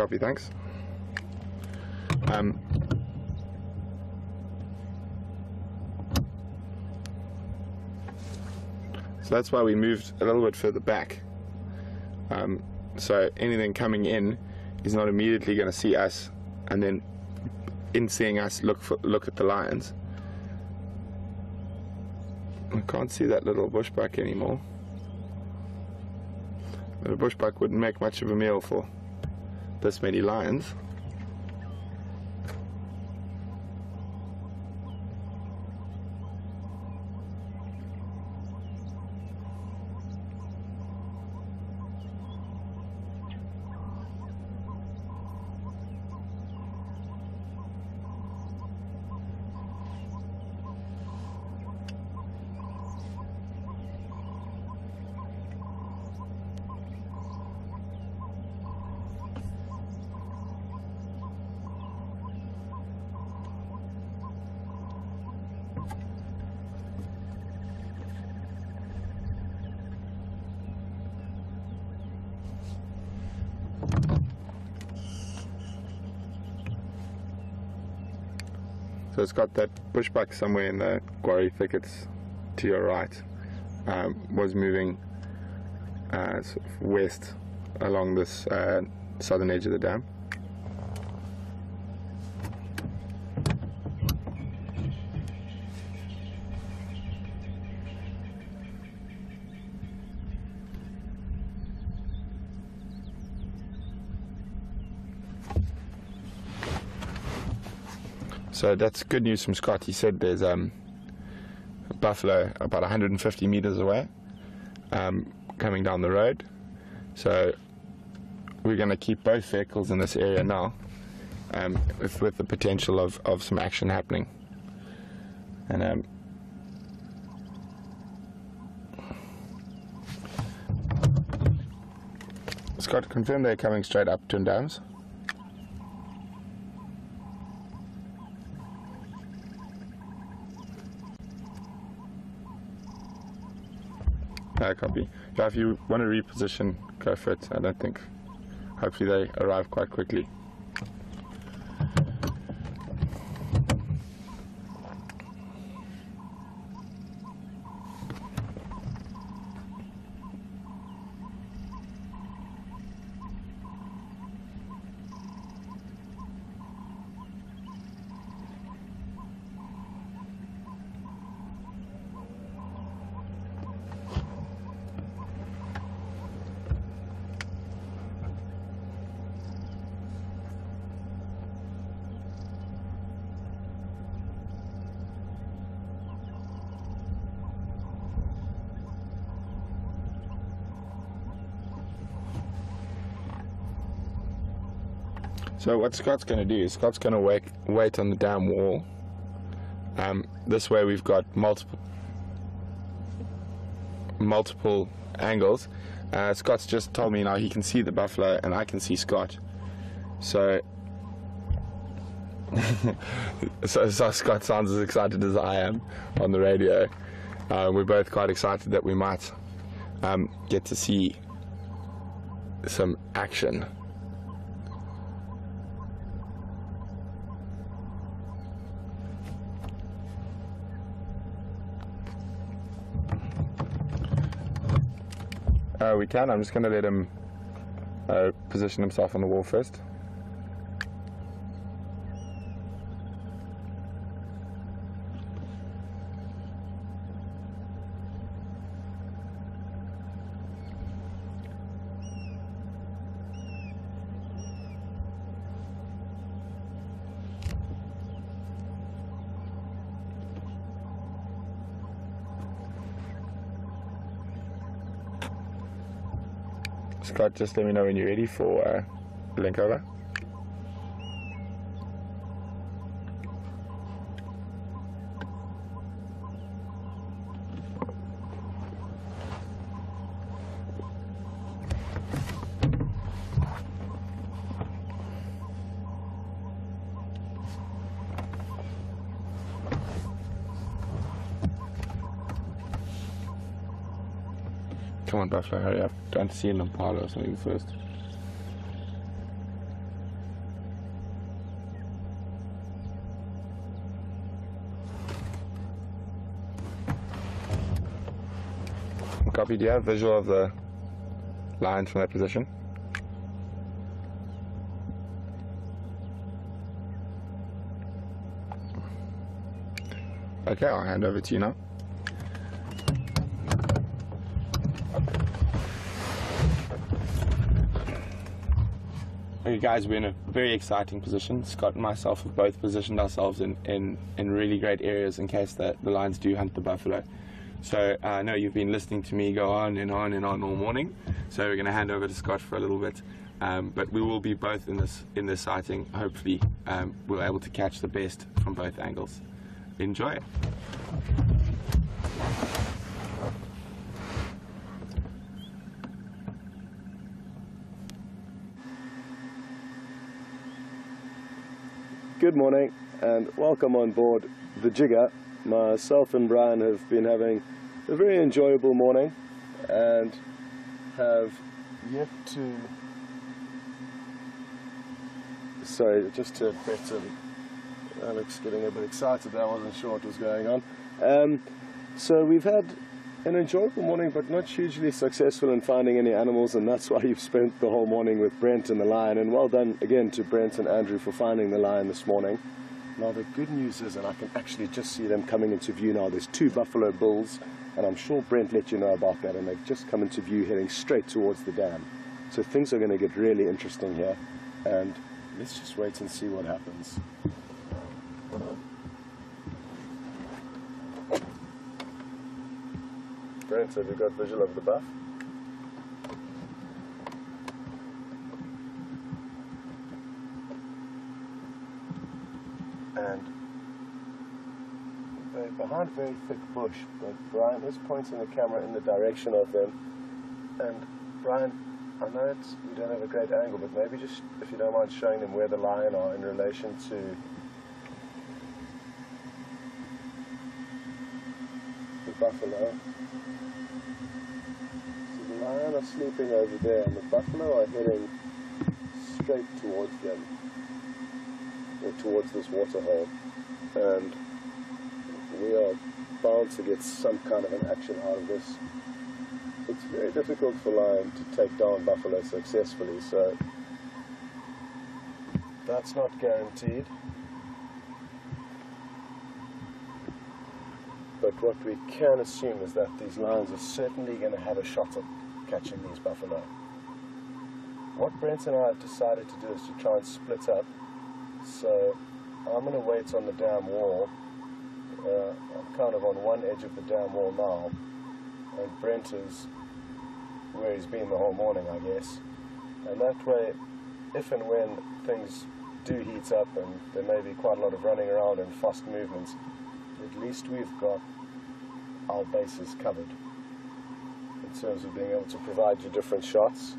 Copy, thanks. So that's why we moved a little bit further back. So anything coming in is not immediately going to see us, and then in seeing us look at the lions. I can't see that little bushbuck anymore. But a bushbuck wouldn't make much of a meal for this many lions. So it's got that bushbuck somewhere in the quarry thickets to your right, was moving sort of west along this southern edge of the dam. So that's good news from Scott. He said there's a buffalo about 150 meters away, coming down the road. So we're going to keep both vehicles in this area now, with the potential of some action happening. And Scott, confirm they're coming straight up Twin Dams. Copy. Yeah, if you want to reposition, go for it. I don't think. Hopefully they arrive quite quickly. So what Scott's going to do is Scott's going to wait on the dam wall. This way we've got multiple angles. Scott's just told me now he can see the buffalo and I can see Scott. So so Scott sounds as excited as I am on the radio. We're both quite excited that we might get to see some action. We can. I'm just going to let him position himself on the wall first. Scott, just let me know when you're ready for link over. Come on, buffalo, hurry up. Don't see an impala or something first. Copy, do you have a visual of the lines from that position? Okay, I'll hand over to you now. Okay guys, we're in a very exciting position. Scott and myself have both positioned ourselves in really great areas in case the lions do hunt the buffalo. So I know you've been listening to me go on and on and on all morning, so we're going to hand over to Scott for a little bit. But we will be both in this sighting. Hopefully we're able to catch the best from both angles. Enjoy it. Good morning and welcome on board the Jigger. Myself and Brian have been having a very enjoyable morning and have yet to... Sorry, just to better... Alex getting a bit excited there, I wasn't sure what was going on. So we've had an enjoyable morning but not hugely successful in finding any animals, and that's why you've spent the whole morning with Brent and the lion, and well done again to Brent and Andrew for finding the lion this morning. Now the good news is, and I can actually just see them coming into view now, there's 2 buffalo bulls, and I'm sure Brent let you know about that, and they've just come into view heading straight towards the dam. So things are going to get really interesting here, and let's just wait and see what happens. Brent, have you got visual of the buff? And they're behind a very thick bush, but Brian is pointing the camera in the direction of them. And Brian, I know you don't have a great angle, but maybe just, if you don't mind, showing them where the lion are in relation to the buffalo. So the lion are sleeping over there, and the buffalo are heading straight towards them, or towards this waterhole, and we are bound to get some kind of an action out of this. It's very difficult for lion to take down buffalo successfully, so that's not guaranteed. But what we can assume is that these lions are certainly going to have a shot at catching these buffalo. What Brent and I have decided to do is to try and split up. So I'm going to wait on the dam wall. I'm kind of on one edge of the dam wall now, and Brent is where he's been the whole morning, I guess. And that way, if and when things do heat up and there may be quite a lot of running around and fast movements, at least we've got our bases covered in terms of being able to provide you different shots.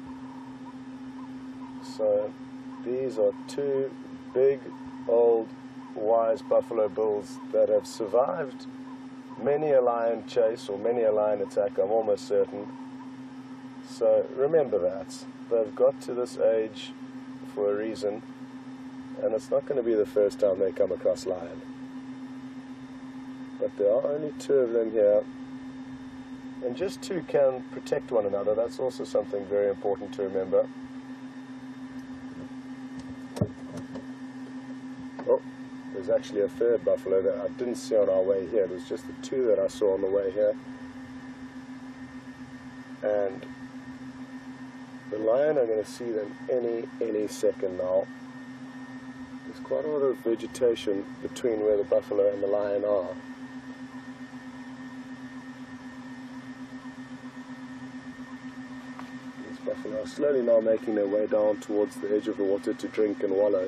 So these are 2 big, old, wise buffalo bulls that have survived many a lion chase or many a lion attack, I'm almost certain. So remember that. They've got to this age for a reason, and it's not going to be the first time they come across lion. But there are only 2 of them here, and just 2 can protect one another. That's also something very important to remember. Oh, there's actually a 3rd buffalo that I didn't see on our way here. It was just the 2 that I saw on the way here. And the lion are going to see them any second now. There's quite a lot of vegetation between where the buffalo and the lion are. These buffalo are slowly now making their way down towards the edge of the water to drink and wallow.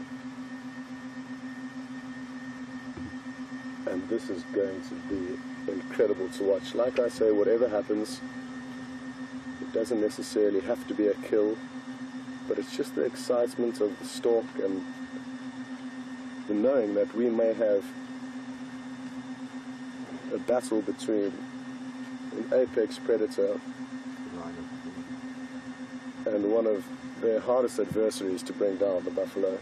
And this is going to be incredible to watch. Like I say, whatever happens, it doesn't necessarily have to be a kill, but it's just the excitement of the stalk and the knowing that we may have a battle between an apex predator and one of their hardest adversaries to bring down, the buffalo.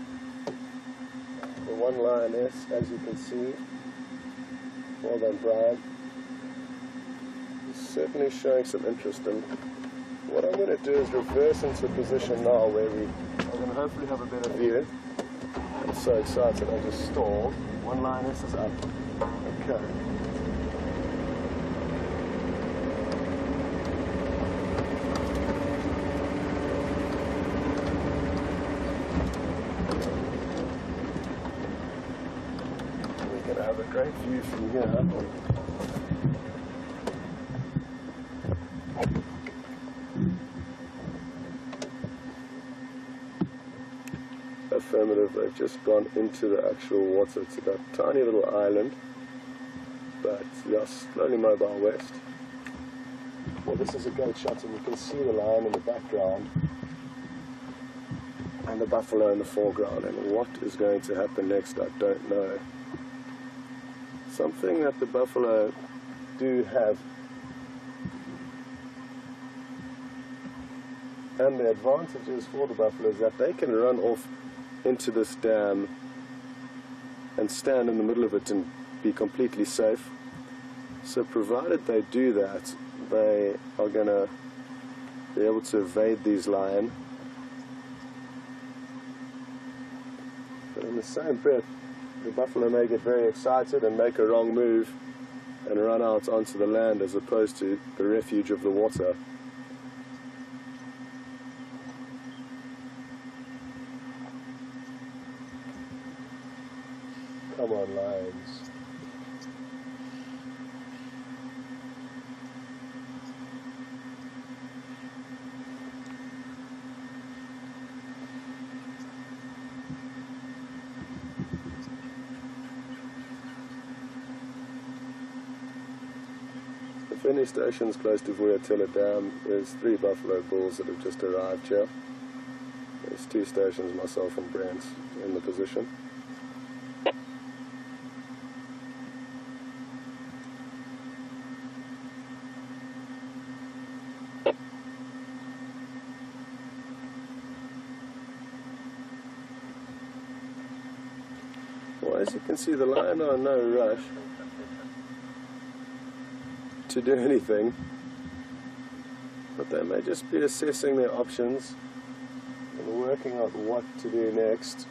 The one lioness, as you can see, well done Brian, is certainly showing some interest. And what I'm going to do is reverse into a position now where we are going to hopefully have a better view. I'm so excited, I just stalled. One lioness is up. Okay. We're going to have a great view from here. Affirmative, they've just gone into the actual water. It's that tiny little island, but yeah, slowly mobile west. Well, this is a great shot, and you can see the lion in the background and the buffalo in the foreground. And what is going to happen next, I don't know. Something that the buffalo do have, and the advantages for the buffalo, is that they can run off into this dam and stand in the middle of it and be completely safe. So provided they do that, they are going to be able to evade these lion. But in the same breath, the buffalo may get very excited and make a wrong move and run out onto the land as opposed to the refuge of the water. Come on, lions. The finish station's close to Vuyatela Dam. There's 3 buffalo bulls that have just arrived here. There's 2 stations, myself and Brent, in the position. Well, as you can see, the lion are in no rush to do anything, but they may just be assessing their options and working out what to do next.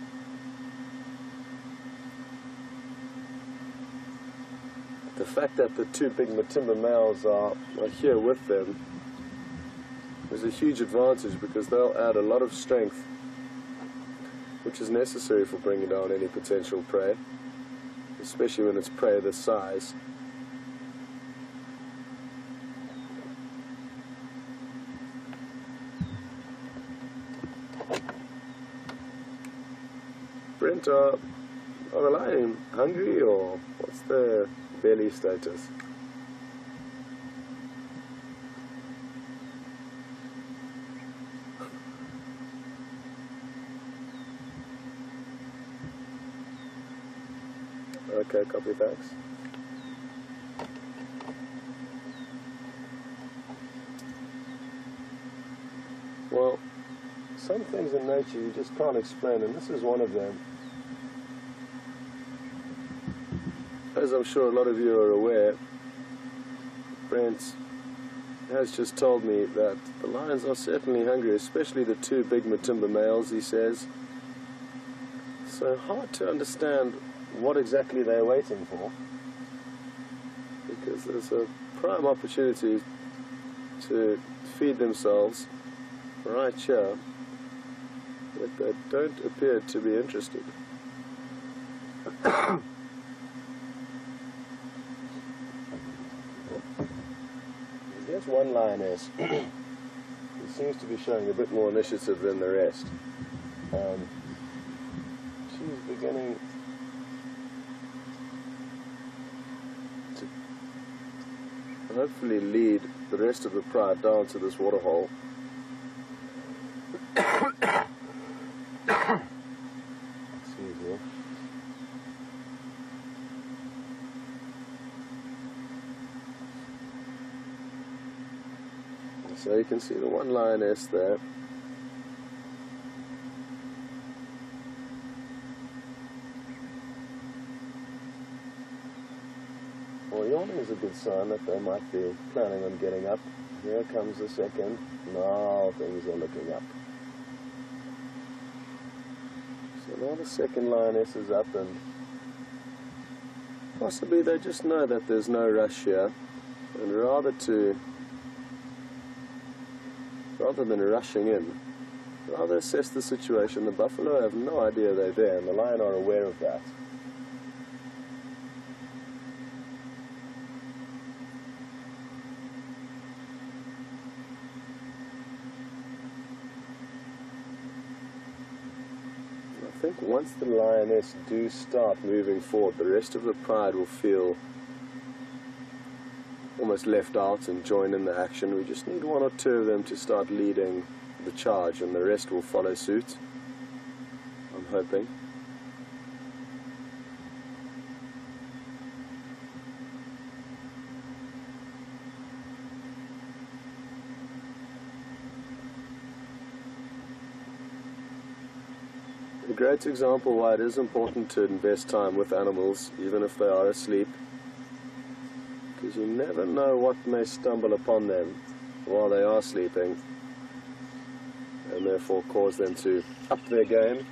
The fact that the 2 big Matimba males are here with them is a huge advantage, because they'll add a lot of strength, which is necessary for bringing down any potential prey, especially when it's prey this size. Brent, are the lion hungry, or what's their belly status? Okay, copy, thanks. Well, some things in nature you just can't explain, and this is one of them. As I'm sure a lot of you are aware, Brent has just told me that the lions are certainly hungry, especially the 2 big Matimba males, he says. So hard to understand what exactly they're waiting for, because there's a prime opportunity to feed themselves right here, but they don't appear to be interested. There's one lioness who seems to be showing a bit more initiative than the rest. She's beginning to hopefully lead the rest of the pride down to this waterhole. Excuse me. So you can see the one lioness there. Well, you calming is a good sign that they might be planning on getting up. Here comes the second. Now things are looking up. So now the second lioness is up, and possibly they just know that there's no rush here, and rather than rushing in, rather assess the situation. The buffalo have no idea they're there, and the lion are aware of that. I think once the lioness do start moving forward, the rest of the pride will feel almost left out and join in the action. We just need one or two of them to start leading the charge, and the rest will follow suit, I'm hoping. A great example why it is important to invest time with animals, even if they are asleep, because you never know what may stumble upon them while they are sleeping, and therefore cause them to up their game.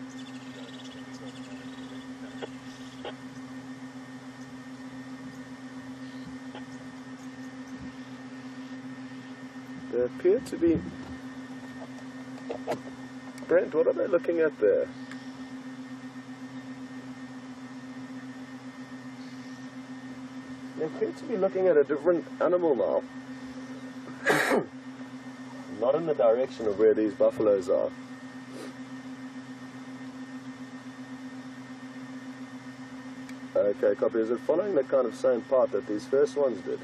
They appear to be... Brent, what are they looking at there? They appear to be looking at a different animal now. Not in the direction of where these buffaloes are. Okay, copy. Is it following the kind of same path that these first ones did?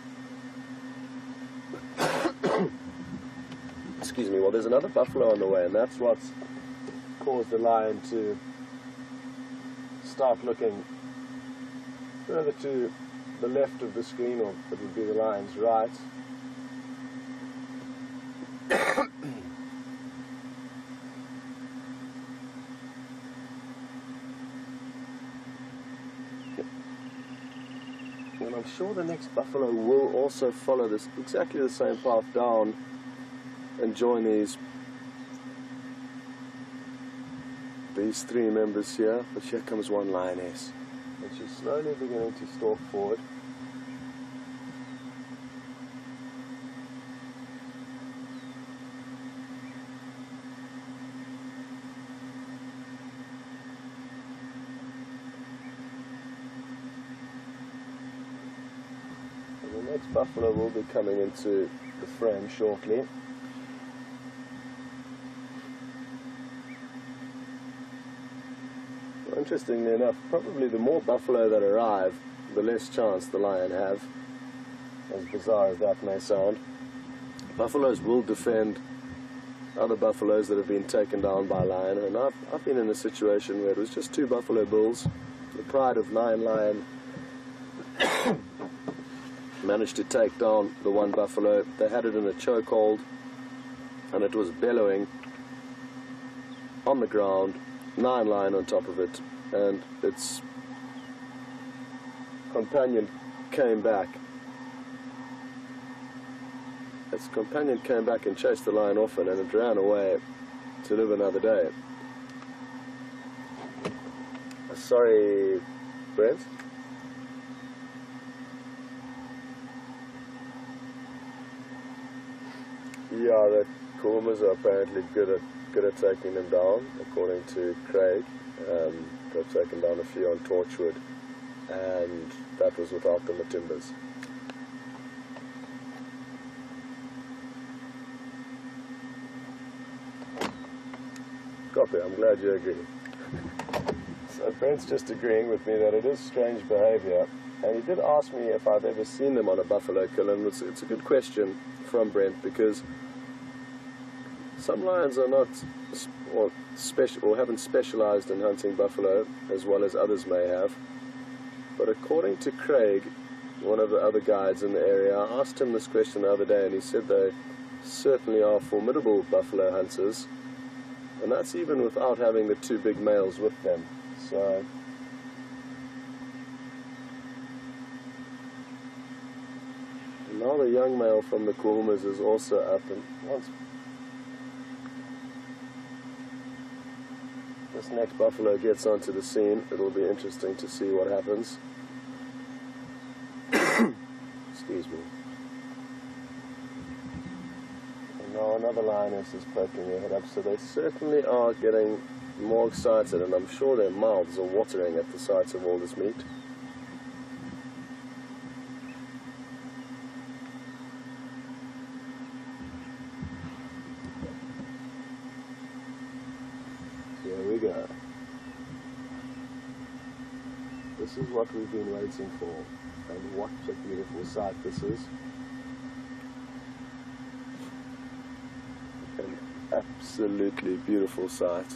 Excuse me. Well, there's another buffalo on the way, and that's what's caused the lion to start looking further to the left of the screen, or it would be the lion's right. And I'm sure the next buffalo will also follow this exactly the same path down and join these three members here. But here comes one lioness, and she's slowly beginning to stalk forward. The next buffalo will be coming into the frame shortly. Well, interestingly enough, probably the more buffalo that arrive, the less chance the lion have, as bizarre as that may sound. Buffaloes will defend other buffaloes that have been taken down by lion, and I've been in a situation where it was just 2 buffalo bulls. The pride of 9 lion managed to take down the one buffalo. They had it in a chokehold, and it was bellowing on the ground, 9 lion on top of it, and its companion came back. Its companion came back and chased the lion off it, and it ran away to live another day. Sorry, Brent? Yeah, the Kurumas are apparently good at taking them down, according to Craig. They've taken down a few on Torchwood, and that was without the timbers. Copy, I'm glad you agree. So Brent's just agreeing with me that it is strange behavior, and he did ask me if I've ever seen them on a buffalo kill, and it's a good question from Brent, because some lions are not or haven't specialized in hunting buffalo as well as others may have. But according to Craig, one of the other guides in the area, I asked him this question the other day, and he said they certainly are formidable buffalo hunters, and that's even without having the 2 big males with them. So Now the young male from the Kuhumas is also up, and once this next buffalo gets onto the scene, it'll be interesting to see what happens. Excuse me. And now another lioness is poking their head up, so they certainly are getting more excited, and I'm sure their mouths are watering at the sight of all this meat. Here we go. This is what we've been waiting for, and what a beautiful sight this is. An absolutely beautiful sight.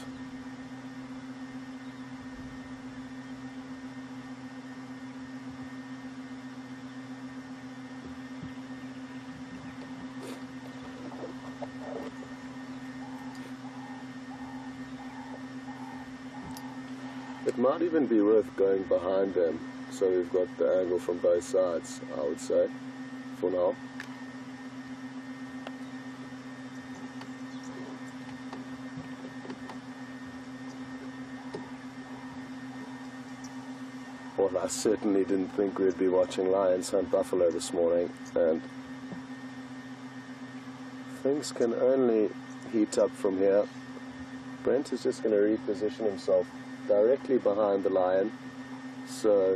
It might even be worth going behind them, so we've got the angle from both sides, I would say, for now. Well, I certainly didn't think we'd be watching lions hunt buffalo this morning, and things can only heat up from here. Brent is just going to reposition himself directly behind the lion, so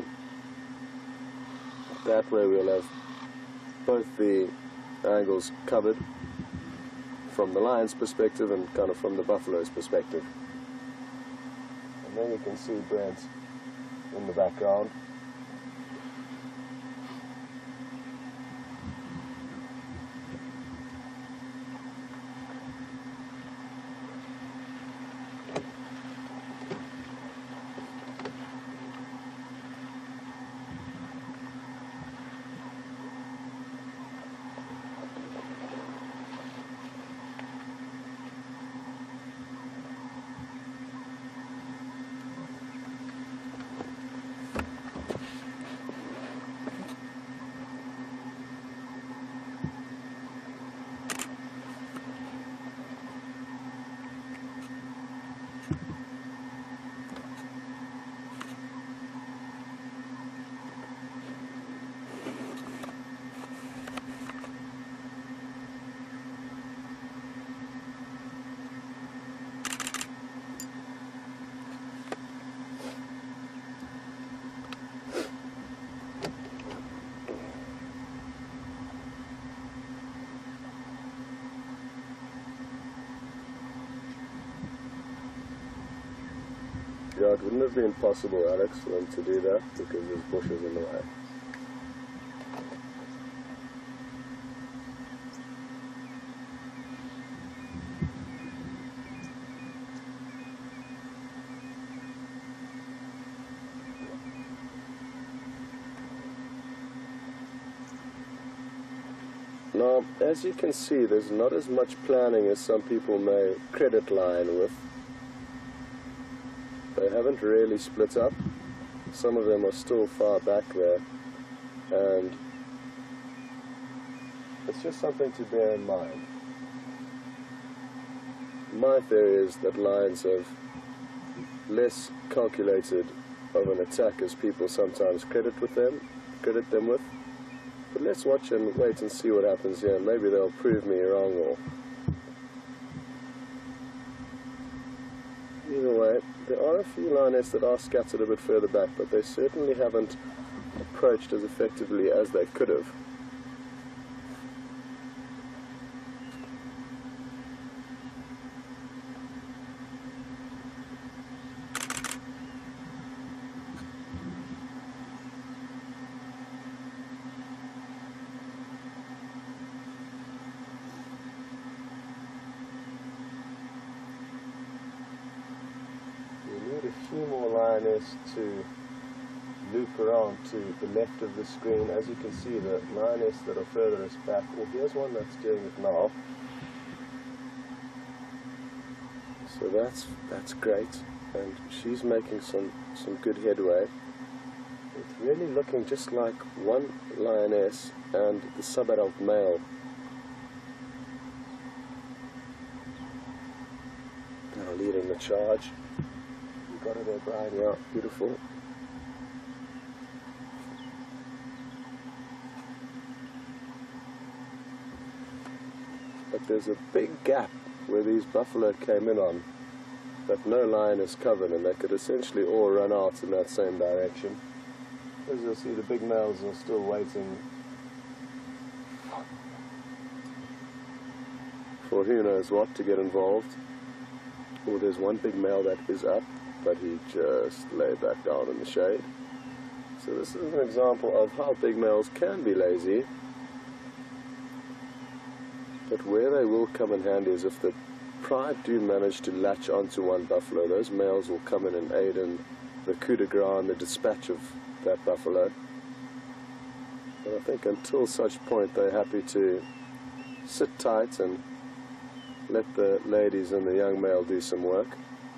that way we'll have both the angles covered from the lion's perspective and kind of from the buffalo's perspective. And then you can see Brent in the background. Yeah, it wouldn't have been possible, Alex, for them to do that because there's bushes in the way. Now, as you can see, there's not as much planning as some people may credit lion with. They haven't really split up. Some of them are still far back there, and it's just something to bear in mind. My theory is that lions have less calculated of an attack as people sometimes credit them with. But let's watch and wait and see what happens here. Maybe they'll prove me wrong, or either way, there are a few lionettes that are scattered a bit further back, but they certainly haven't approached as effectively as they could have. A few more lioness to loop around to the left of the screen. As you can see, the lioness that are furthest back, well, here's one that's doing it now. So that's great, and she's making some good headway. It's really looking just like one lioness and the sub-adult male. Now leading the charge. You got it there, Brian. Yeah, beautiful. But there's a big gap where these buffalo came in on that no lion is covered, and they could essentially all run out in that same direction. As you'll see, the big males are still waiting for who knows what to get involved. Or there's one big male that is up, but he just lay back down in the shade. So this is an example of how big males can be lazy, but where they will come in handy is if the pride do manage to latch onto one buffalo, those males will come in and aid in the coup de grace and the dispatch of that buffalo. But I think until such point they're happy to sit tight and let the ladies and the young male do some work.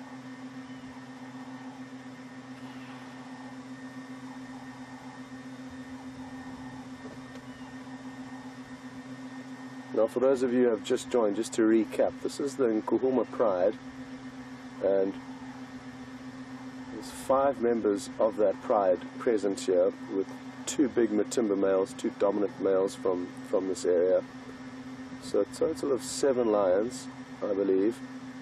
Now, for those of you who have just joined, just to recap, this is the Nkuhuma Pride, and there's 5 members of that pride present here, with 2 big Matimba males, 2 dominant males from this area. So a total of 7 lions, I believe.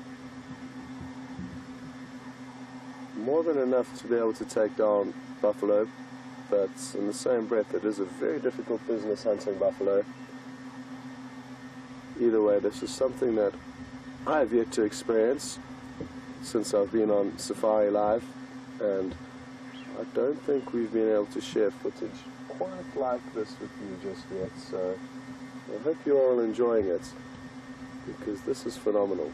More than enough to be able to take down buffalo, but in the same breath it is a very difficult business hunting buffalo. Either way, this is something that I have yet to experience since I've been on Safari Live, and I don't think we've been able to share footage quite like this with you just yet, so I hope you're all enjoying it, because this is phenomenal.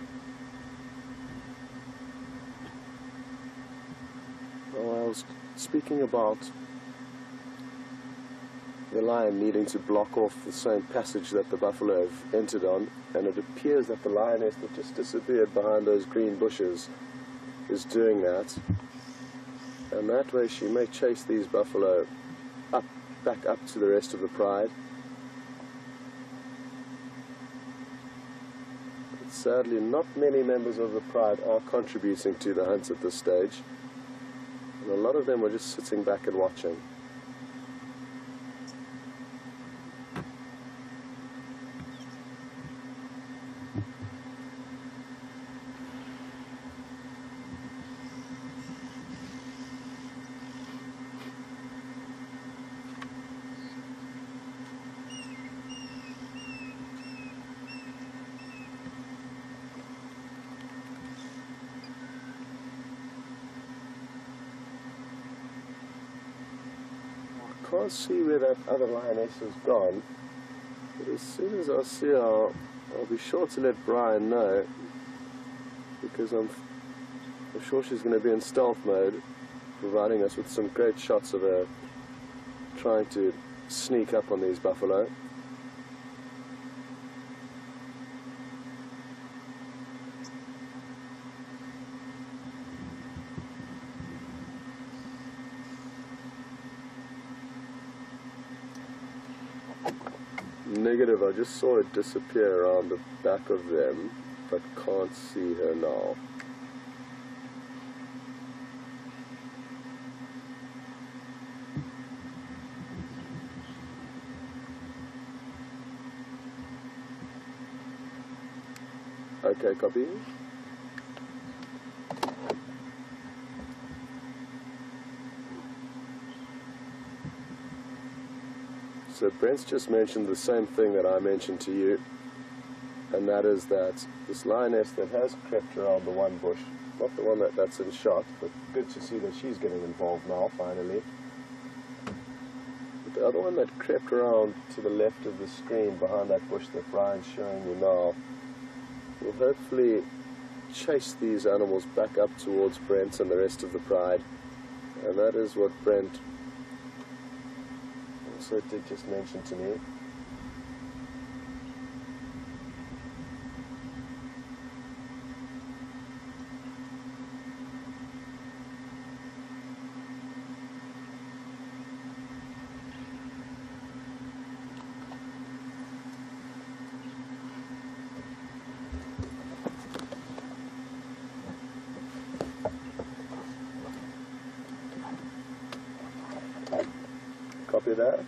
Well, I was speaking about the lion needing to block off the same passage that the buffalo have entered on, and it appears that the lioness that just disappeared behind those green bushes is doing that, and that way she may chase these buffalo back up to the rest of the pride. But sadly, not many members of the pride are contributing to the hunt at this stage, and a lot of them are just sitting back and watching. I can't see where that other lioness has gone, but as soon as I see her, I'll be sure to let Brian know, because I'm sure she's going to be in stealth mode, providing us with some great shots of her trying to sneak up on these buffalo. Negative, I just saw it disappear around the back of them, but can't see her now. Okay, copy. So Brent's just mentioned the same thing that I mentioned to you, and that is that this lioness that has crept around the one bush, not the one that's in shot, but good to see that she's getting involved now, finally. But the other one that crept around to the left of the screen behind that bush that Brian's showing you now will hopefully chase these animals back up towards Brent and the rest of the pride, and that is what Brent also did just mention to me. that.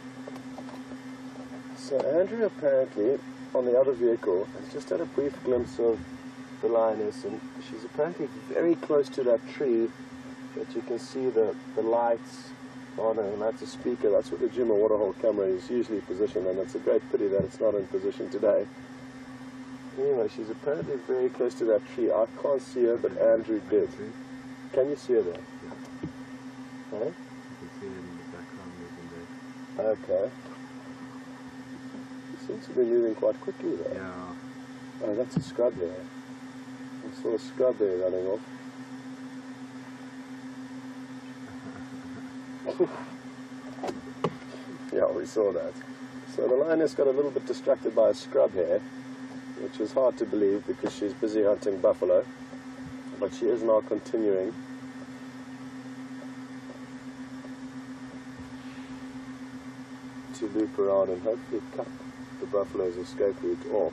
So Andrew apparently, on the other vehicle, has just had a brief glimpse of the lioness, and she's apparently very close to that tree that you can see the lights on her, and that's a speaker. That's where the Jim or waterhole camera is usually positioned, and it's a great pity that it's not in position today. Anyway, she's apparently very close to that tree. I can't see her, but Andrew did. Can you see her there? Yeah. Huh? You can see her in the background moving there. Okay. She seems to be moving quite quickly there. Yeah. Oh, that's a scrub there. I saw a scrub there running off. Yeah, we saw that. So the lioness got a little bit distracted by a scrub here, which is hard to believe because she's busy hunting buffalo, but she is now continuing. To loop around and hopefully cut the buffalo's escape route off.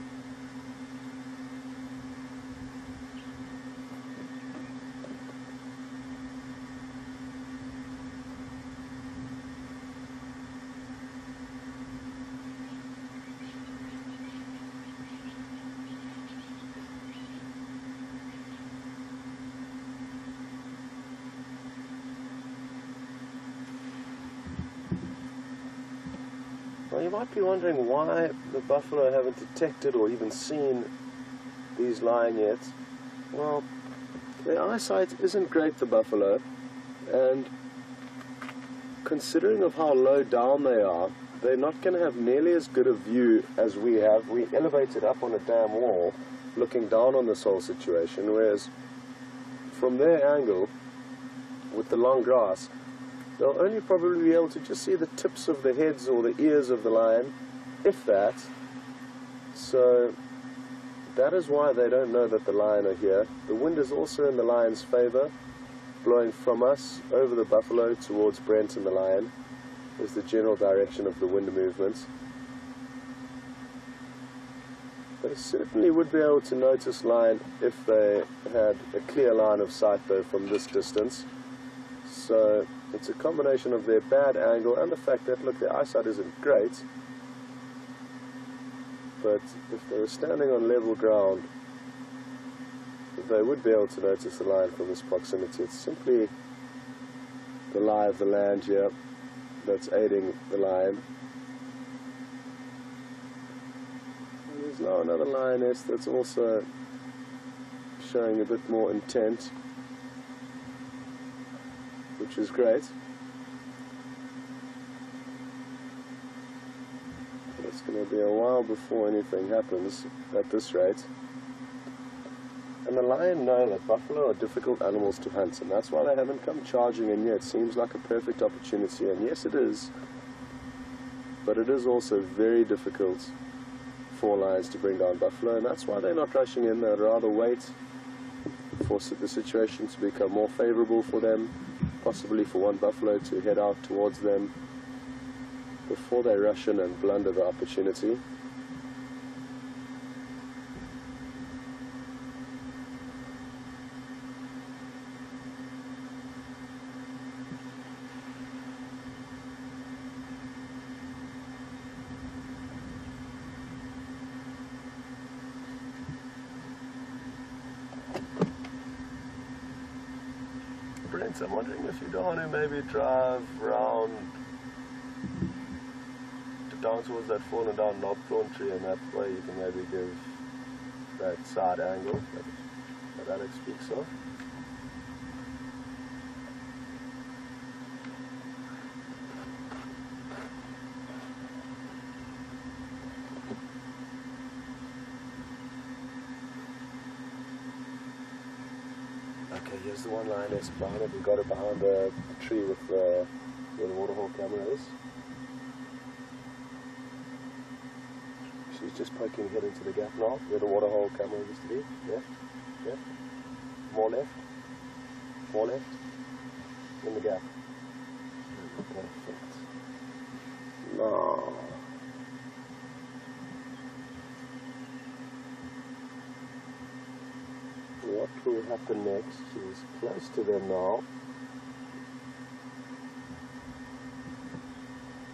Well, you might be wondering why the buffalo haven't detected or even seen these lion yet. Well, their eyesight isn't great, the buffalo, and considering of how low down they are, they're not going to have nearly as good a view as we have. We elevated up on a dam wall, looking down on this whole situation, whereas from their angle, with the long grass, they'll only probably be able to just see the tips of the heads or the ears of the lion, if that. So that is why they don't know that the lion are here. The wind is also in the lion's favor, blowing from us over the buffalo towards Brent and the lion is the general direction of the wind movement. They certainly would be able to notice lion if they had a clear line of sight though from this distance. So it's a combination of their bad angle and the fact that, look, their eyesight isn't great, but if they were standing on level ground, they would be able to notice the lion from this proximity. It's simply the lie of the land here that's aiding the lion. And there's now another lioness that's also showing a bit more intent, which is great. It's going to be a while before anything happens at this rate. And the lion know that buffalo are difficult animals to hunt, and that's why they haven't come charging in yet. It seems like a perfect opportunity, and yes it is, but it is also very difficult for lions to bring down buffalo, and that's why they're not rushing in. They'd rather wait for the situation to become more favorable for them, possibly for one buffalo to head out towards them before they rush in and blunder the opportunity. Brent, I'm wondering if you don't want to maybe drive around down towards that fallen down knobthorn tree, and that way you can maybe give that side angle that Alex speaks of. Okay, here's the one lioness behind it. We got it behind the tree with where the waterhole camera is. She's just poking her head into the gap now, where the waterhole camera used to be. Yeah, yeah. More left. More left. In the gap. Perfect. No. What will happen next? She's close to them now.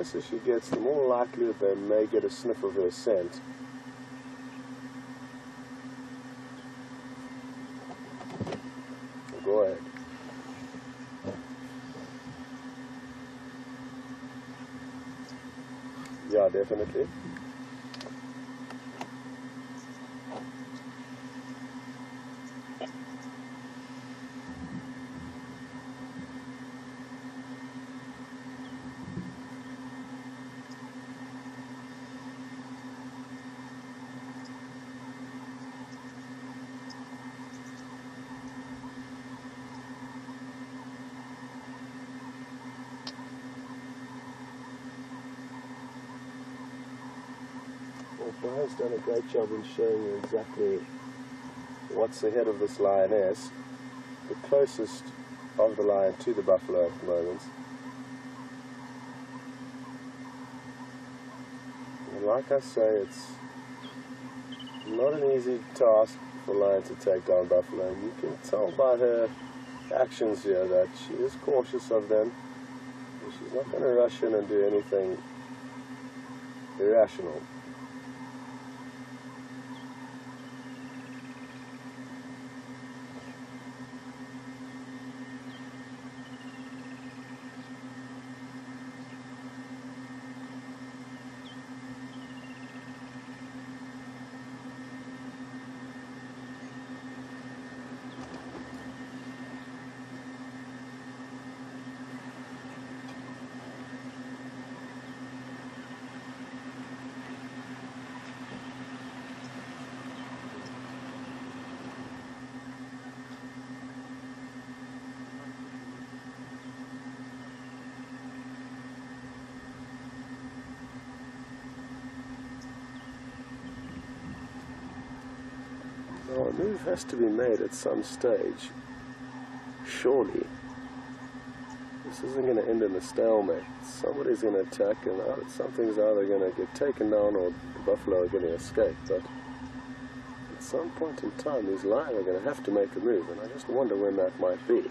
closer she gets, the more likely that they may get a sniff of her scent. Go ahead. Yeah, definitely. Well, Brian's done a great job in showing you exactly what's ahead of this lioness, the closest of the lion to the buffalo at the moment. And like I say, it's not an easy task for a lion to take down buffalo, and you can tell by her actions here that she is cautious of them. She's not going to rush in and do anything irrational. Well, a move has to be made at some stage. Surely. This isn't going to end in a stalemate. Somebody's going to attack, and something's either going to get taken down or the buffalo are going to escape. But at some point in time, these lions are going to have to make a move, and I just wonder when that might be.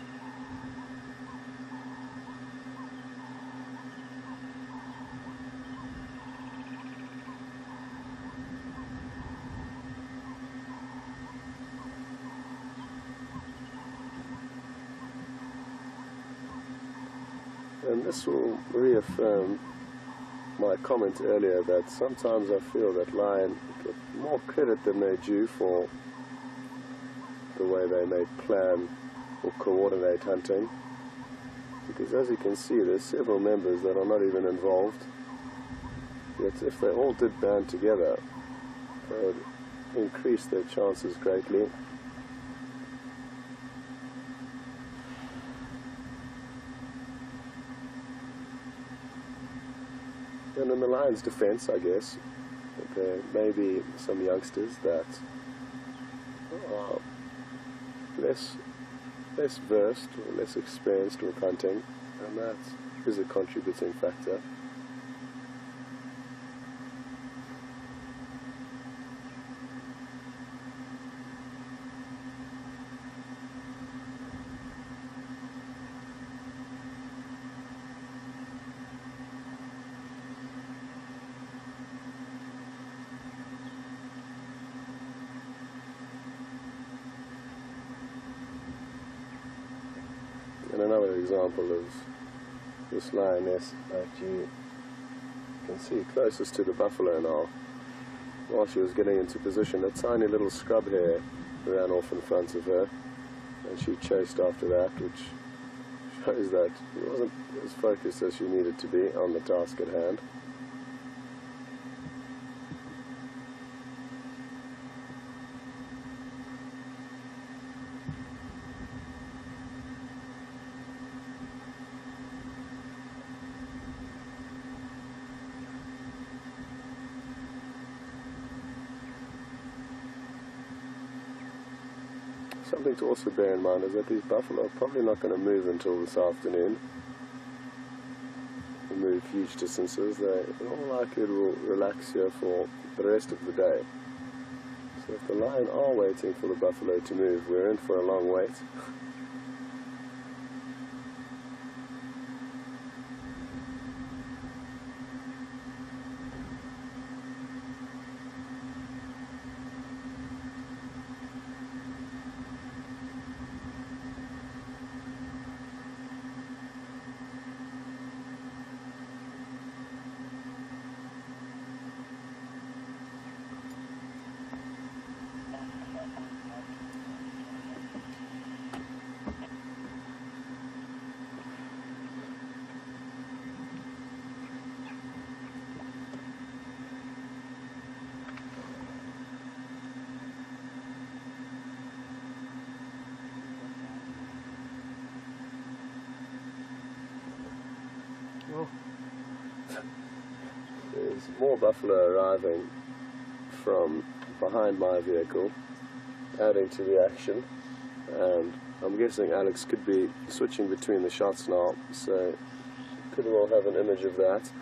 And this will reaffirm my comment earlier that sometimes I feel that lions get more credit than they're due for the way they may plan or coordinate hunting. Because as you can see, there's several members that are not even involved. Yet if they all did band together, they would increase their chances greatly. And in the lion's defense, I guess, there may be some youngsters that are less versed or less experienced with hunting, and that is a contributing factor. And another example of this lioness that you can see closest to the buffalo now. While she was getting into position, a tiny little scrub hare ran off in front of her, and she chased after that, which shows that she wasn't as focused as she needed to be on the task at hand. Something to also bear in mind is that these buffalo are probably not going to move until this afternoon. They'll move huge distances. They all likely will relax here for the rest of the day. So if the lion are waiting for the buffalo to move, we're in for a long wait. There's more buffalo arriving from behind my vehicle, adding to the action, and I'm guessing Alex could be switching between the shots now, so could well have an image of that.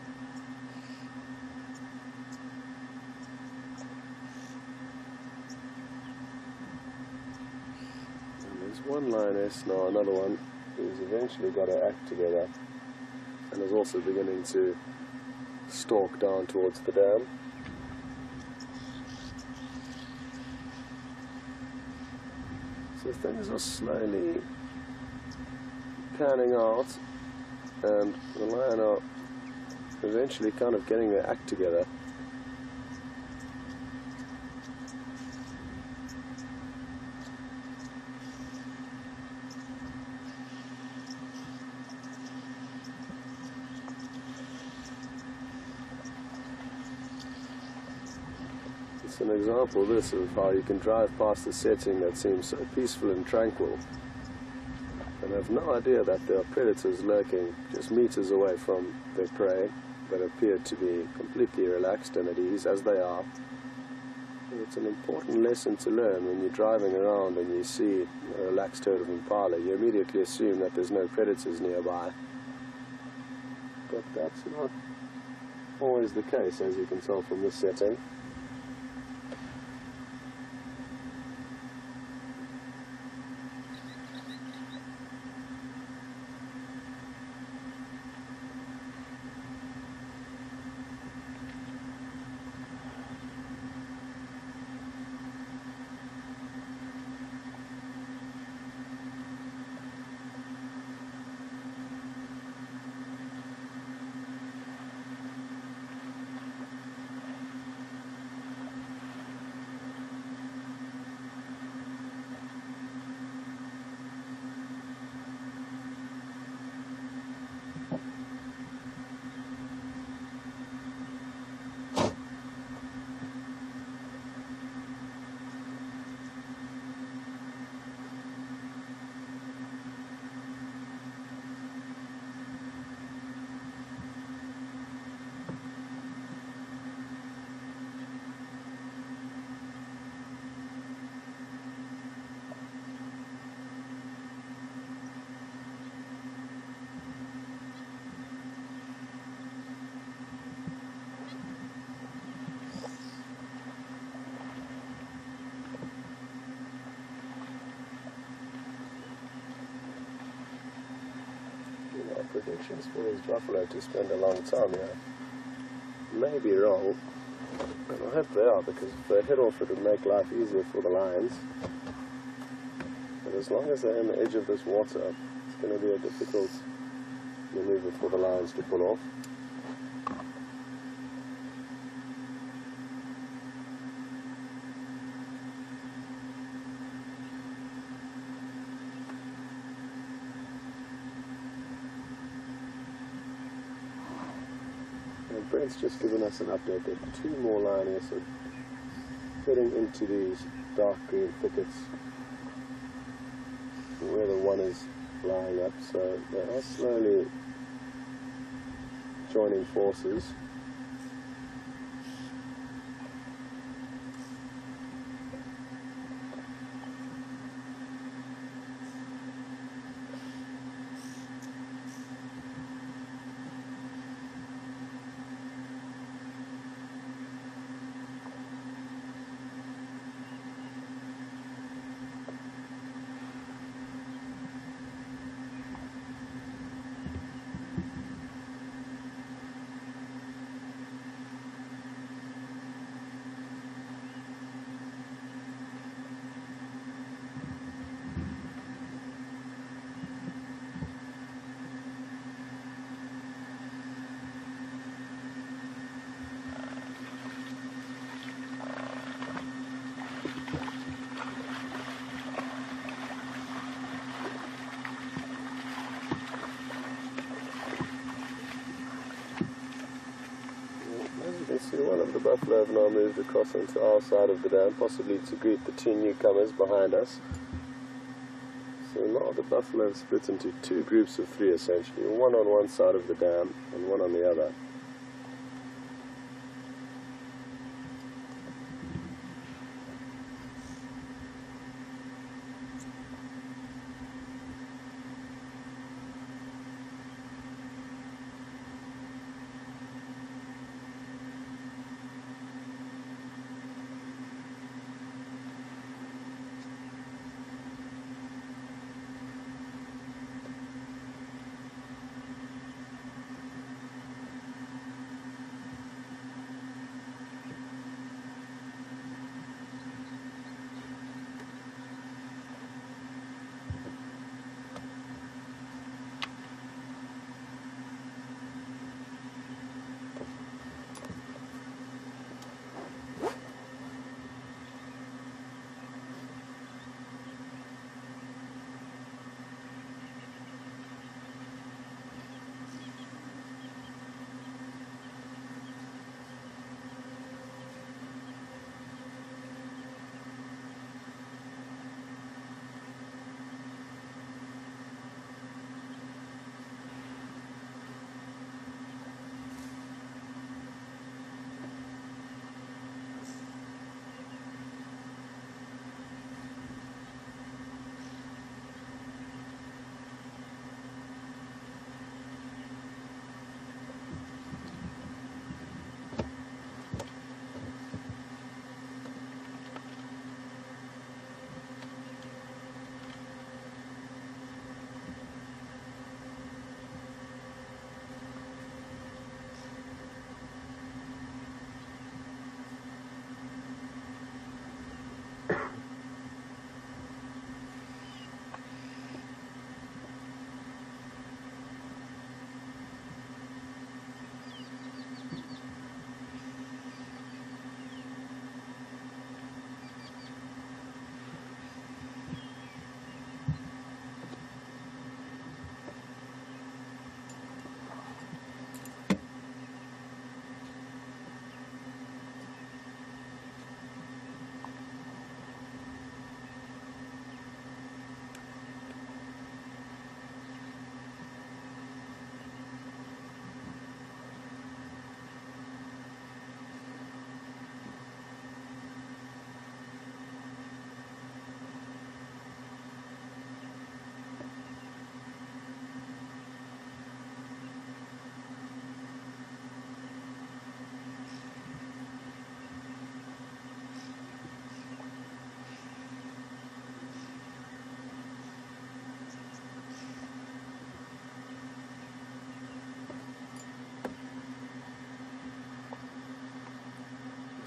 And there's one lioness now, another one who's eventually got her act together and is also beginning to stalk down towards the dam. So things are slowly panning out, and the lion are eventually kind of getting their act together. It's an example, this, of how you can drive past a setting that seems so peaceful and tranquil and have no idea that there are predators lurking just meters away from their prey that appear to be completely relaxed and at ease, as they are. It's an important lesson to learn when you're driving around and you see a relaxed herd of impala. You immediately assume that there's no predators nearby, but that's not always the case, as you can tell from this setting. Predictions for this buffalo to spend a long time here may be wrong, and I hope they are, because if they hit off it would make life easier for the lions. But as long as they're on the edge of this water, it's going to be a difficult maneuver for the lions to pull off. Brent's just given us an update that 2 more lionesses are heading into these dark green thickets where the one is lying up, so they are slowly joining forces. See, one of the buffalo have now moved across into our side of the dam, possibly to greet the 2 newcomers behind us. So now the buffalo have split into 2 groups of 3 essentially, one on one side of the dam and one on the other.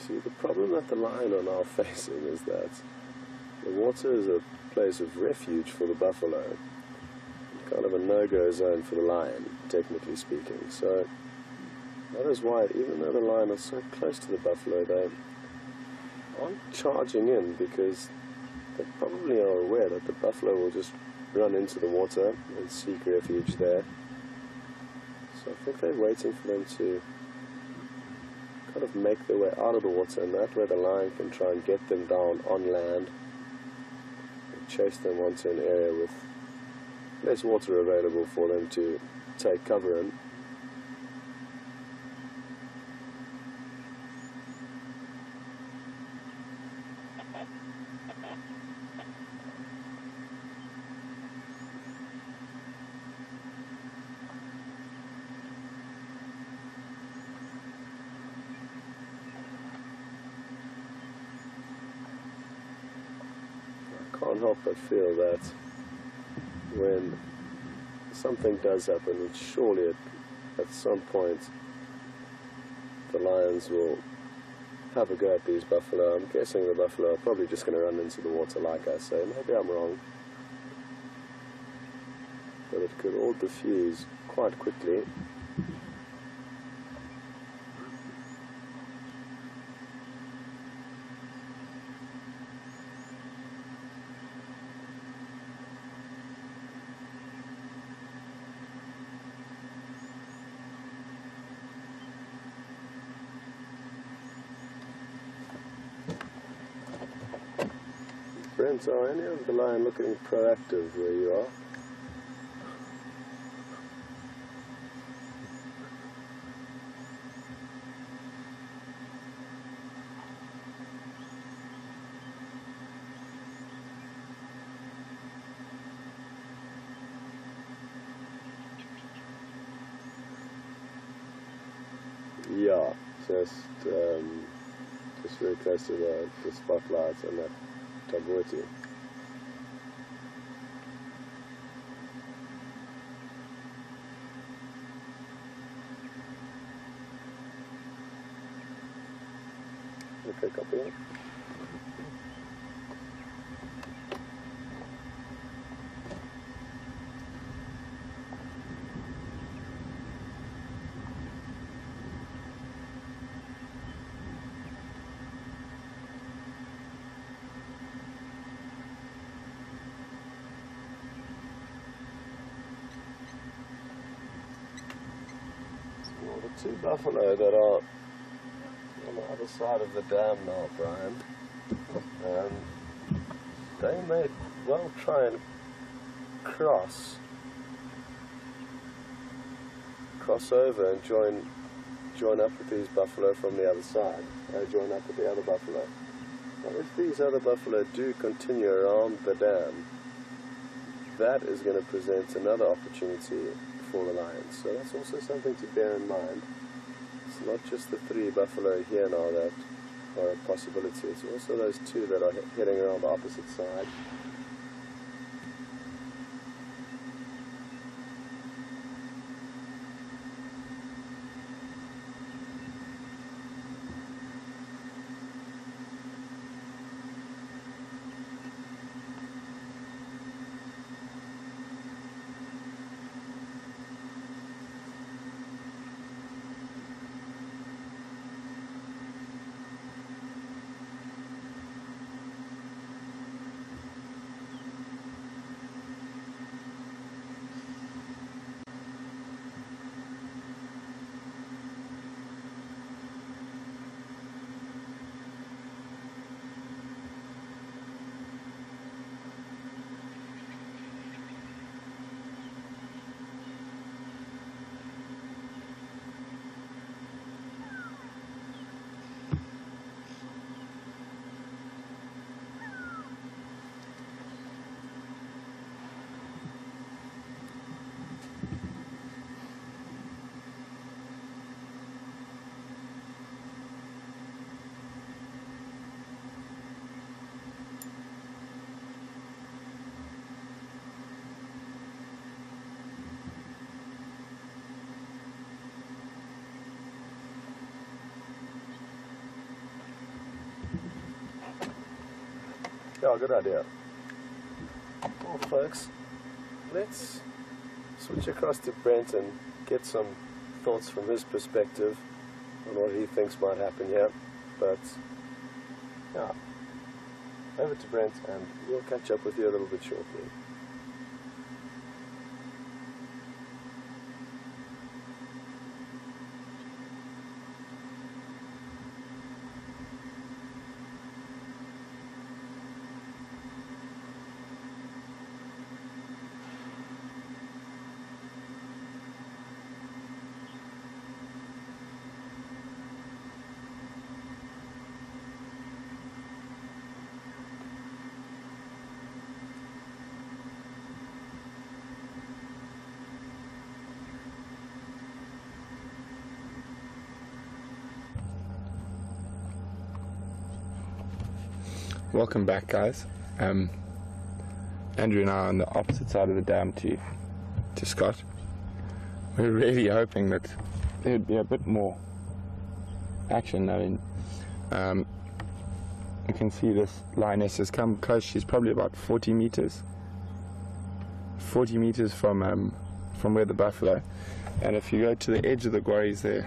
See, the problem that the lion are now facing is that the water is a place of refuge for the buffalo, kind of a no-go zone for the lion, technically speaking. So that is why, even though the lion is so close to the buffalo, they aren't charging in, because they probably are aware that the buffalo will just run into the water and seek refuge there. So I think they're waiting for them to kind of make their way out of the water, and that way the lion can try and get them down on land and chase them onto an area with less water available for them to take cover in. I can't help but feel that when something does happen, which surely at some point the lions will have a go at these buffalo. I'm guessing the buffalo are probably just going to run into the water, like I say. Maybe I'm wrong, but it could all diffuse quite quickly. Brent, are any of the lion looking proactive where you are? Yeah, just very close to the spotlights and that Tabuti. Okay, copy that. Well, the two buffalo that are on the other side of the dam now, Brian, they may well try and cross over and join up with these buffalo from the other side, join up with the other buffalo. Now, if these other buffalo do continue around the dam, that is going to present another opportunity for the lions. So that's also something to bear in mind. It's not just the three buffalo here now that are a possibility, it's also those two that are heading around the opposite side. Yeah, good idea. Well, folks, let's switch across to Brent and get some thoughts from his perspective on what he thinks might happen here. But, yeah, over to Brent and we'll catch up with you a little bit shortly. Welcome back, guys. Andrew and I are on the opposite side of the dam to Scott. We're really hoping that there'd be a bit more action. I mean, you can see this lioness has come close. She's probably about 40 meters from where the buffalo. And if you go to the edge of the quarries there,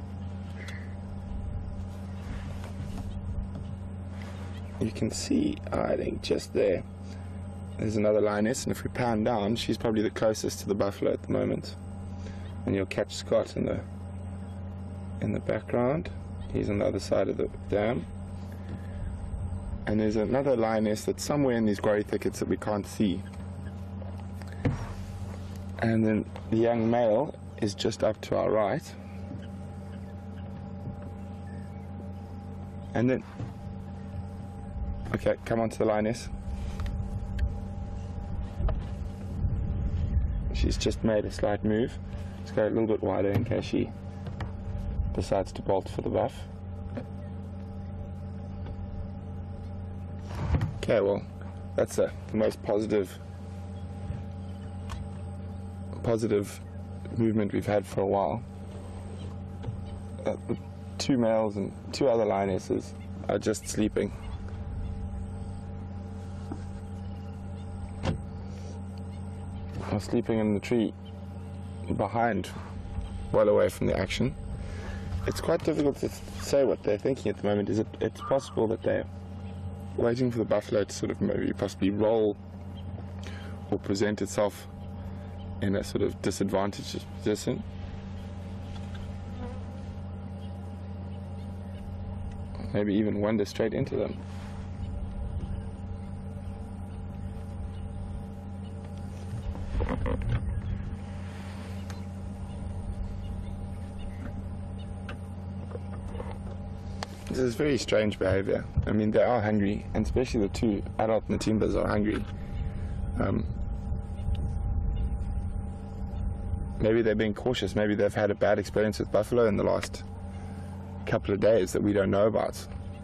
you can see, I think just there's another lioness, and if we pan down, she's probably the closest to the buffalo at the moment. And you'll catch Scott in the background. He's on the other side of the dam. And there's another lioness that's somewhere in these quarry thickets that we can't see. And then the young male is just up to our right. And then, okay, come on to the lioness. She's just made a slight move. Let's go a little bit wider in case she decides to bolt for the buff. Okay, well, that's the most positive movement we've had for a while. The two males and two other lionesses are just sleeping. Are sleeping in the tree behind, well away from the action. It's quite difficult to say what they're thinking at the moment. It's possible that they're waiting for the buffalo to sort of maybe possibly roll or present itself in a sort of disadvantaged position. Maybe even wander straight into them. This is very strange behavior. I mean, they are hungry, and especially the two adult Matimbas are hungry. Maybe they're being cautious. Maybe they've had a bad experience with buffalo in the last couple of days that we don't know about.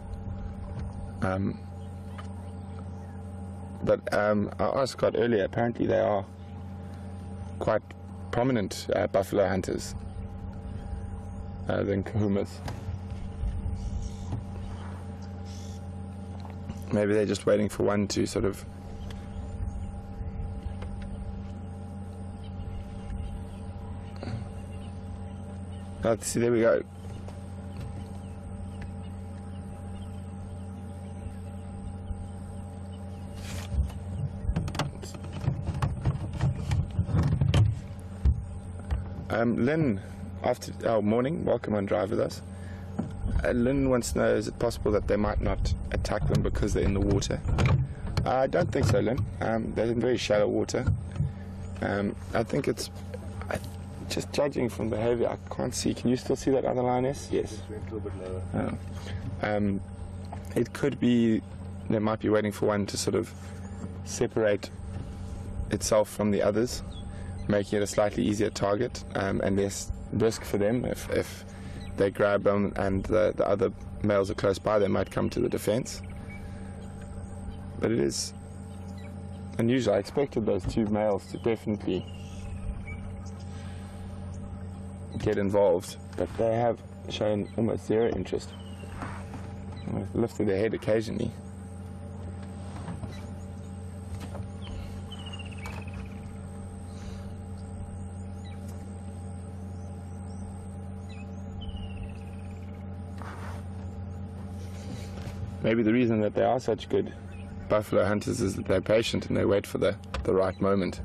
But I asked Scott earlier, apparently they are quite prominent buffalo hunters than kahumas. Maybe they're just waiting for one to sort of see, there we go. Lynn, morning, welcome on Drive with us. Lynn wants to know, is it possible that they might not attack them because they're in the water? I don't think so, Lynn. They're in very shallow water. I think it's, just judging from behavior, I can't see. Can you still see that other lioness? Yes. Just went a little bit lower. It could be they might be waiting for one to sort of separate itself from the others, making it a slightly easier target and less risk for them. If they grab them and the other males are close by, they might come to the defense. But it is unusual. I expected those two males to definitely get involved, but they have shown almost zero interest. They've lifted their head occasionally. maybe the reason that they are such good buffalo hunters is that they're patient and they wait for the right moment.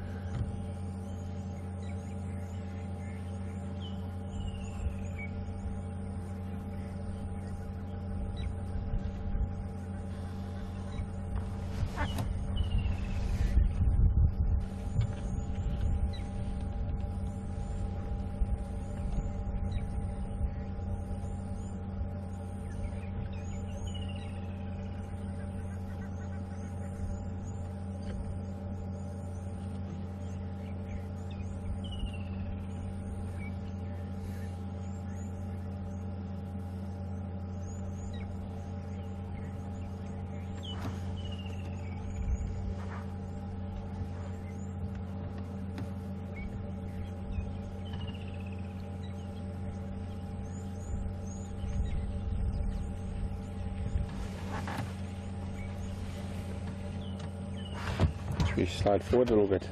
We slide forward a little bit,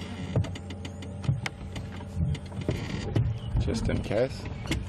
just in case.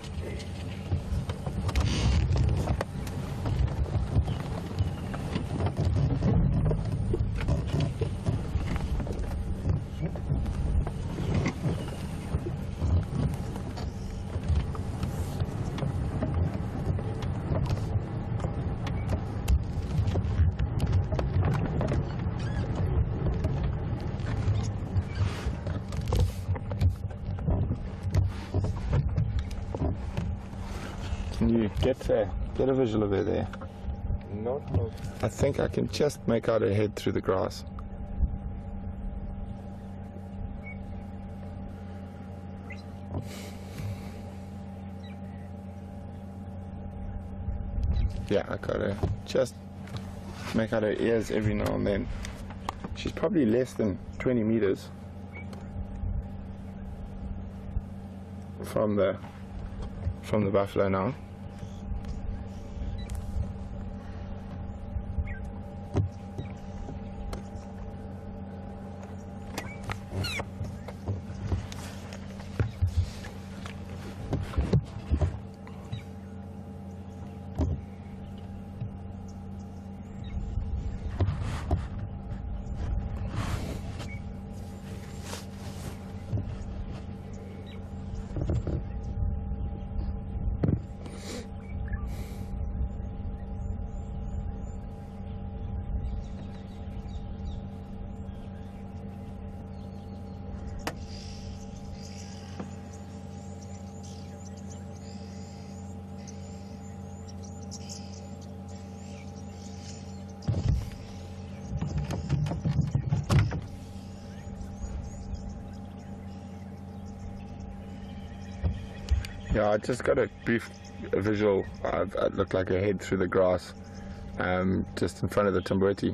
Can you get a visual of her there? Not close. I think I can just make out her head through the grass. Yeah, I got her. Just make out her ears every now and then. She's probably less than 20 meters from the buffalo now. Yeah, I just got a brief visual. It looked like a head through the grass, just in front of the Timbweti.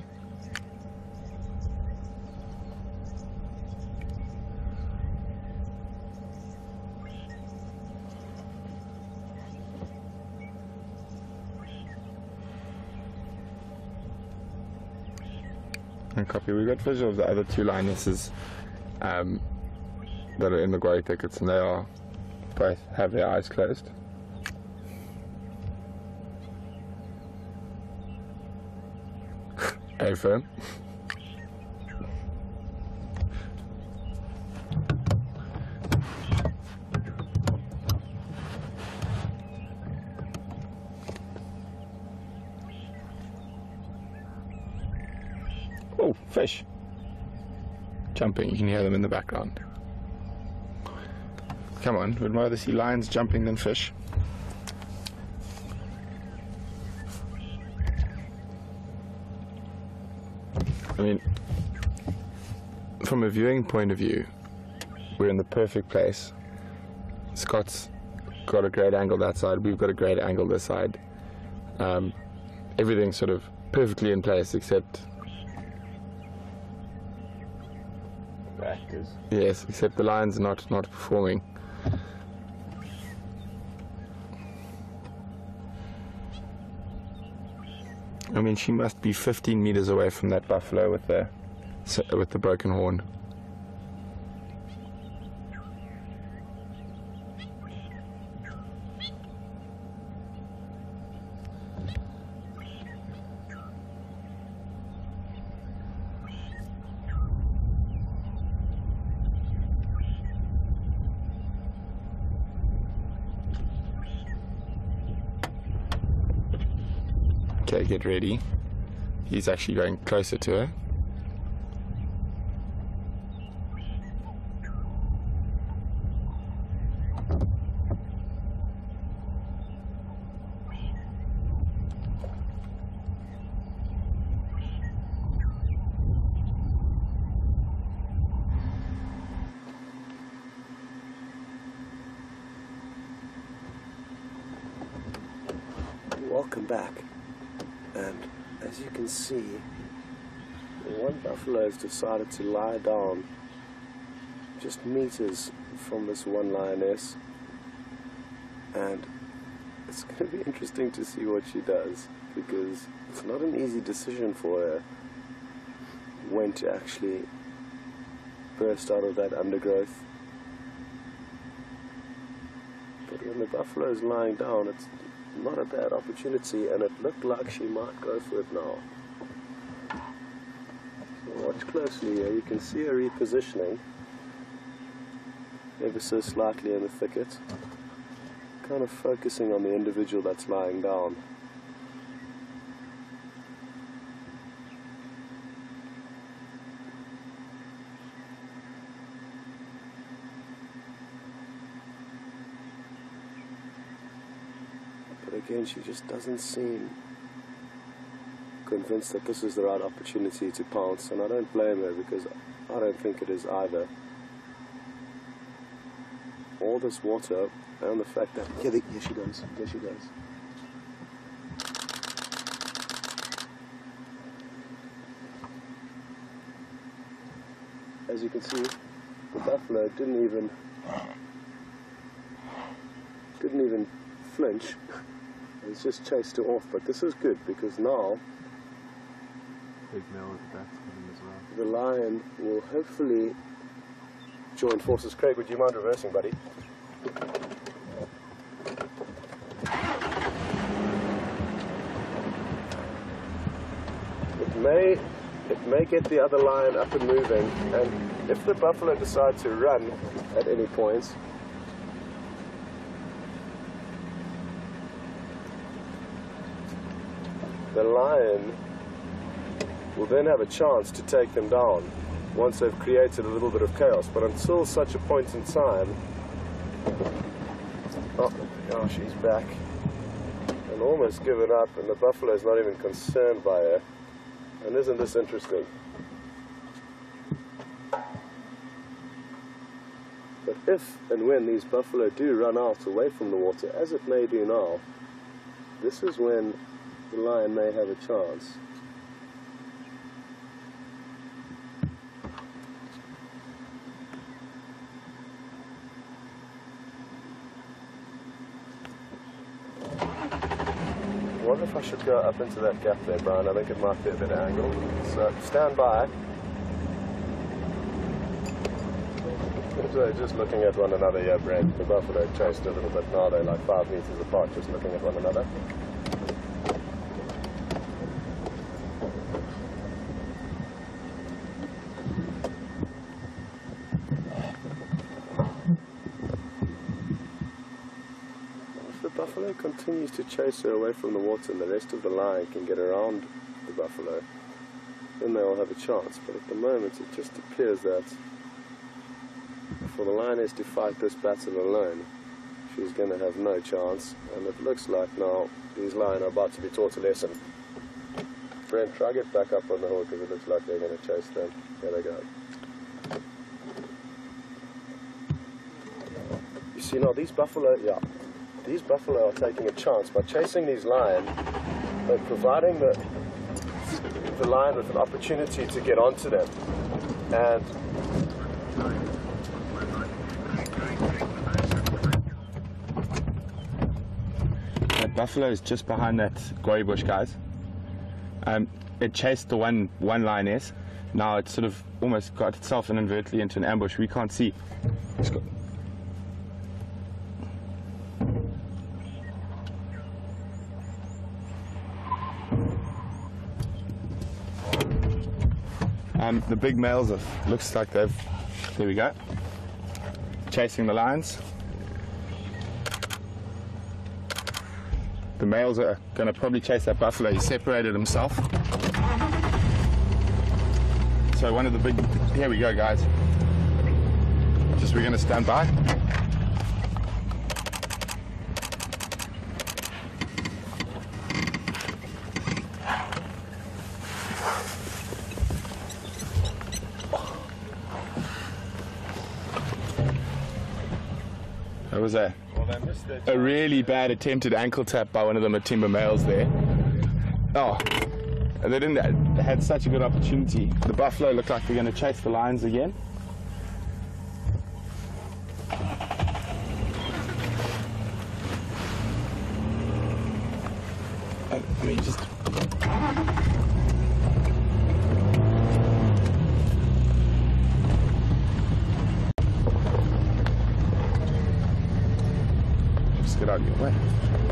And copy. We got visual of the other two lionesses that are in the guai thickets, and they are both have their eyes closed. Hey, firm. Oh, fish. Jumping, you can hear them in the background. Come on, would rather see lions jumping than fish. I mean, from a viewing point of view, we're in the perfect place. Scott's got a great angle that side, we've got a great angle this side. Everything's sort of perfectly in place except... Actors. Yes, except the lion's not performing. I mean, she must be 15 meters away from that buffalo with the broken horn. Okay, get ready. He's actually going closer to her. Welcome back, and as you can see, one buffalo has decided to lie down just meters from this one lioness, and it's going to be interesting to see what she does, because it's not an easy decision for her when to actually burst out of that undergrowth. But when the buffalo is lying down, it's not a bad opportunity, and it looked like she might go for it now. So watch closely here. You can see her repositioning ever so slightly in the thicket, kind of focusing on the individual that's lying down. Again, she just doesn't seem convinced that this is the right opportunity to pounce, and I don't blame her, because I don't think it is either. All this water and the fact that here she goes, there she goes. As you can see, the buffalo didn't even flinch. It's just chased her off, but this is good, because now Big male at the back's coming as well. the lion will hopefully join forces. Craig, would you mind reversing, buddy? It may get the other lion up and moving, and if the buffalo decides to run at any point, the lion will then have a chance to take them down once they've created a little bit of chaos. But until such a point in time, oh gosh, she's back and almost given up, and the buffalo is not even concerned by her. And isn't this interesting? But if and when these buffalo do run out away from the water, as it may do now, this is when the lion may have a chance. I wonder if I should go up into that gap there, Brian. I think it might be a better angle. So stand by. So just looking at one another here, Brent. The buffalo chased a little bit. Now they're like 5 meters apart, just looking at one another. Buffalo continues to chase her away from the water, and the rest of the lion can get around the buffalo, then they'll have a chance. But at the moment it just appears that for the lioness to fight this battle alone, she's going to have no chance, and it looks like now these lions are about to be taught a lesson. Brent, try get back up on the hill, because it looks like they're going to chase them. There they go. You see now these buffalo, these buffalo are taking a chance by chasing these lions, but providing the lion with an opportunity to get onto them. And that buffalo is just behind that gory bush, guys. It chased the one lioness. Now it's sort of almost got itself inadvertently into an ambush. We can't see. The big males looks like there we go, chasing the lions. The males are going to probably chase that buffalo. He separated himself. So one of the big, here we go guys. Just we're going to stand by. That was a really bad attempted ankle tap by one of the Matimba males there. Oh, and they had such a good opportunity. The buffalo looked like they're going to chase the lions again. I mean, just... get out of your way.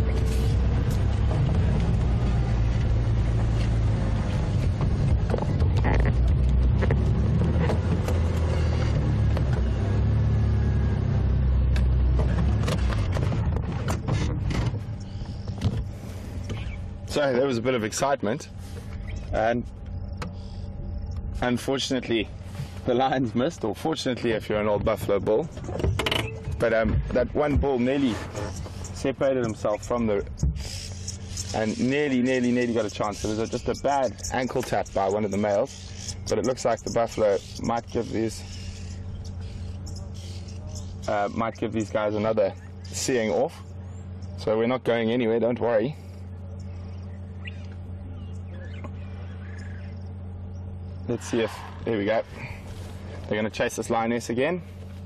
So there was a bit of excitement, and unfortunately the lions missed, or fortunately if you're an old buffalo bull. But that one bull nearly separated himself from the, and nearly got a chance. It was just a bad ankle tap by one of the males, but it looks like the buffalo might give these guys another seeing off. So we're not going anywhere, don't worry. Let's see if, there we go. They're going to chase this lioness again.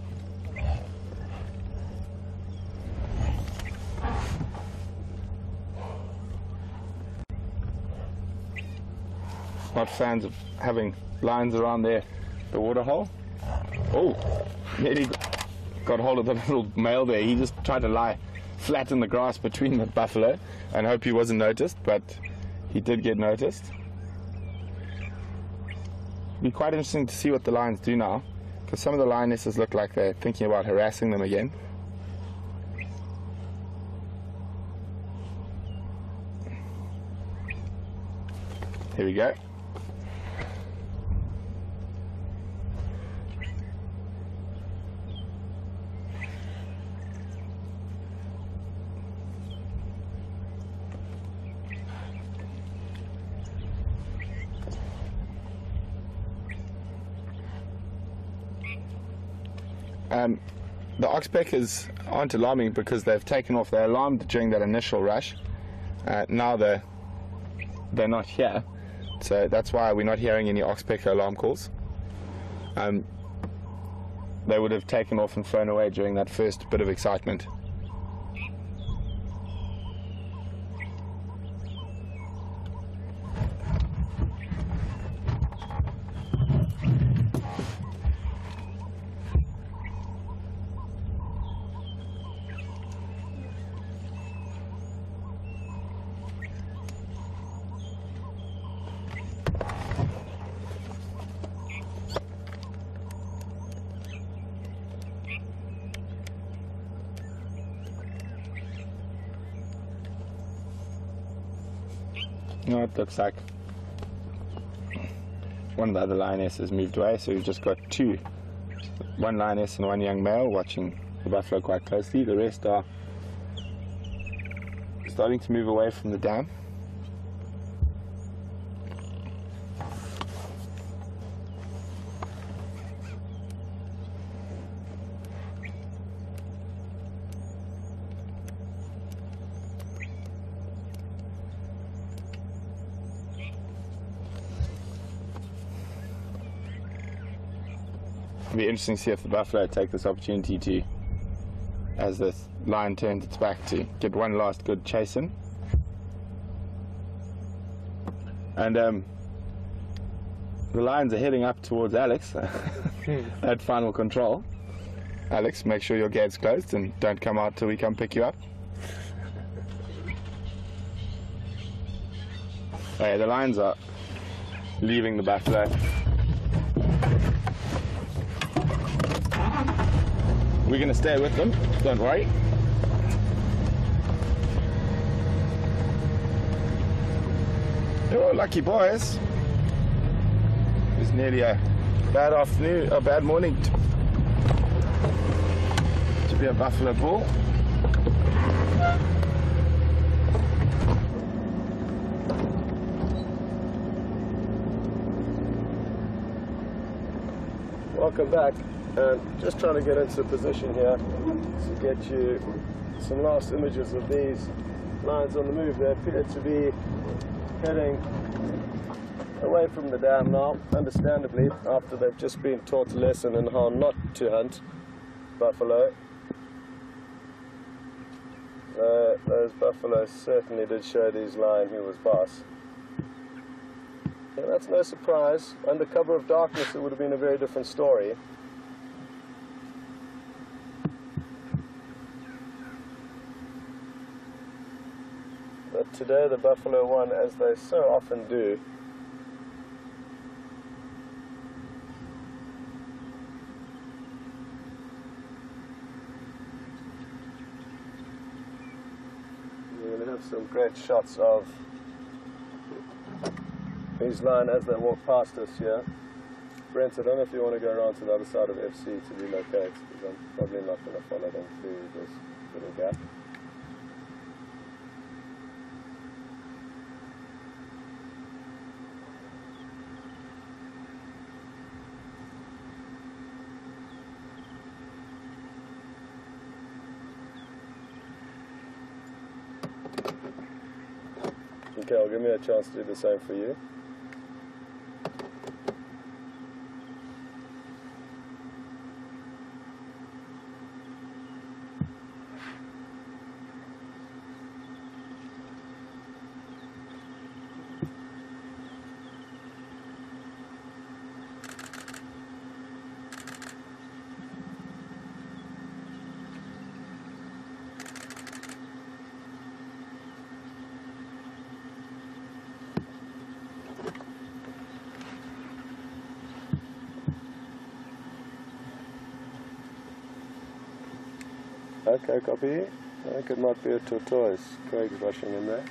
Not fans of having lions around the water hole. Oh, nearly got hold of the little male there. He just tried to lie flat in the grass between the buffalo and hope he wasn't noticed, but he did get noticed. It'll be quite interesting to see what the lions do now, because some of the lionesses look like they're thinking about harassing them again. Here we go. The oxpeckers aren't alarming because they've taken off. They're alarmed during that initial rush. Now they're not here, so that's why we're not hearing any oxpecker alarm calls. They would have taken off and flown away during that first bit of excitement. No, it looks like one of the other lionesses moved away, so we've just got two, one lioness and one young male watching the buffalo quite closely. The rest are starting to move away from the dam. It'll be interesting to see if the buffalo take this opportunity to, as the lion turns its back, to get one last good chase in. And the lions are heading up towards Alex at final control. Alex, make sure your gate's closed and don't come out till we come pick you up. Okay, the lions are leaving the buffalo. We're going to stay with them, don't worry. You're lucky boys. It was nearly a bad afternoon, a bad morning to be a buffalo bull. Welcome back, and just trying to get into position here to get you some last images of these lions on the move. They appear to be heading away from the dam now, understandably, after they've just been taught a lesson in how not to hunt buffalo. Those buffaloes certainly did show these lions who was boss. And that's no surprise. Under cover of darkness, it would have been a very different story. But today the buffalo won, as they so often do. We're going to have some great shots of these lions as they walk past us here. Brent, I don't know if you want to go around to the other side of FC to relocate, because I'm probably not going to follow them through this little gap. Okay, I'll give me a chance to do the same for you. Okay, copy. I think it might be a tortoise. Craig's rushing in there.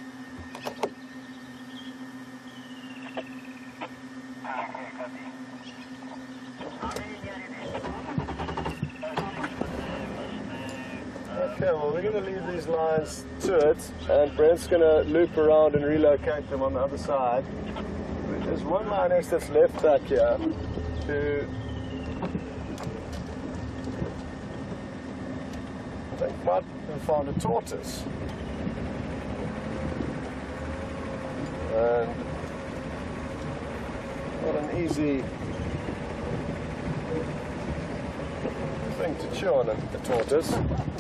Okay, well, we're going to leave these lines to it, and Brent's going to loop around and relocate them on the other side. There's one lioness that's left back here who I think might have found a tortoise. And not an easy thing to chew on, a tortoise.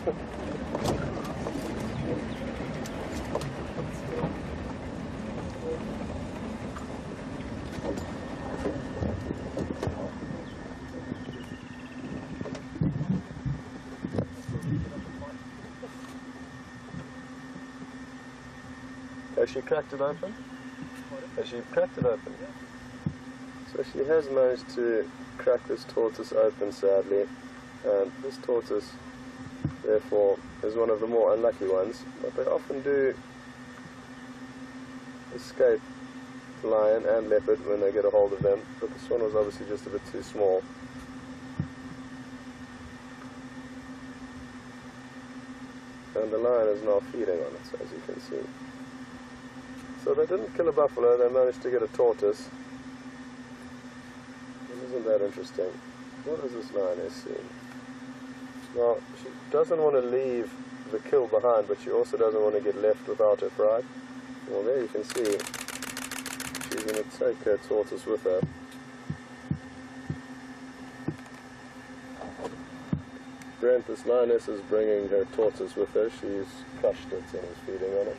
Has she cracked it open? Has she cracked it open? So she has managed to crack this tortoise open, sadly. And this tortoise, therefore, is one of the more unlucky ones. But they often do escape lion and leopard when they get a hold of them. But this one was obviously just a bit too small. And the lion is now feeding on it, as you can see. So they didn't kill a buffalo, they managed to get a tortoise. And isn't that interesting? What is this lioness seeing? Now, she doesn't want to leave the kill behind, but she also doesn't want to get left without her pride. Well, there you can see she's going to take her tortoise with her. Brent, this lioness is bringing her tortoise with her. She's crushed it and is feeding on it.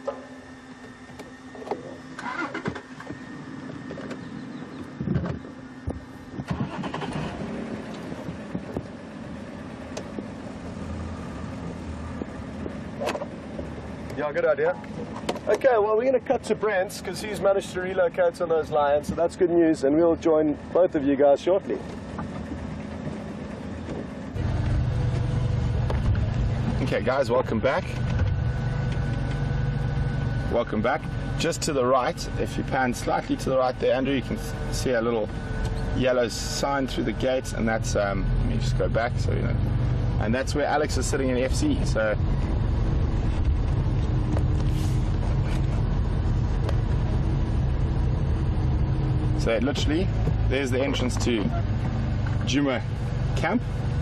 Yeah, good idea. Okay, well, we're going to cut to Brent's because he's managed to relocate on those lions, so that's good news, and we'll join both of you guys shortly. Okay, guys, welcome back. welcome back. Just to the right, if you pan slightly to the right there, Andrew, you can see a little yellow sign through the gate, and that's, let me just go back so you know, and that's where Alex is sitting in FC. So literally, there's the entrance to Juma camp,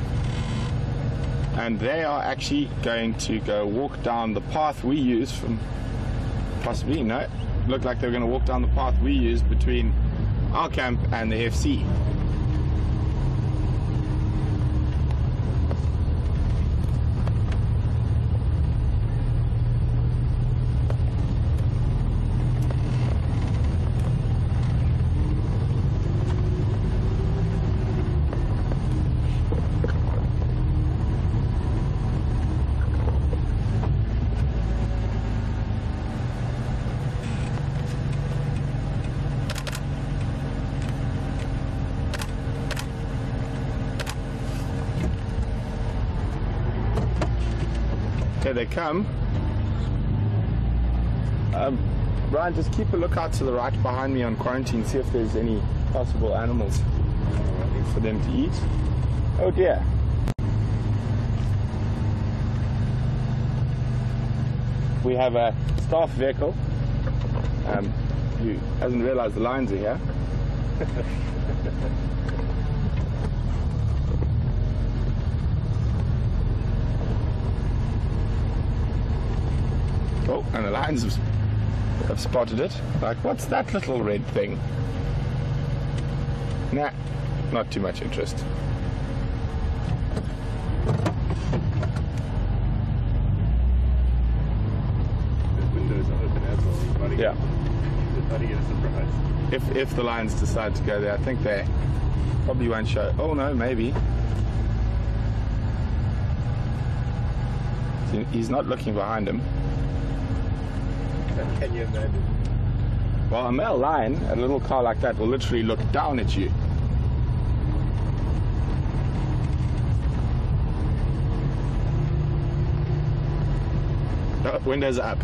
and they are actually going to go walk down the path we use from, possibly, no, look like they're going to walk down the path we use between our camp and the FC. Here they come. Brian, just keep a lookout to the right behind me on quarantine, see if there's any possible animals for them to eat. Oh dear. We have a staff vehicle who hasn't realized the lions are here. Oh, and the lions have spotted it. Like, what's that little red thing? Nah, not too much interest. The windows are open as well. You're about to Yeah. get a surprise. If the lions decide to go there, I think they probably won't show. Oh no, maybe. See, he's not looking behind him. Can you imagine? Well, a male lion, a little car like that, will literally look down at you. Oh, windows up.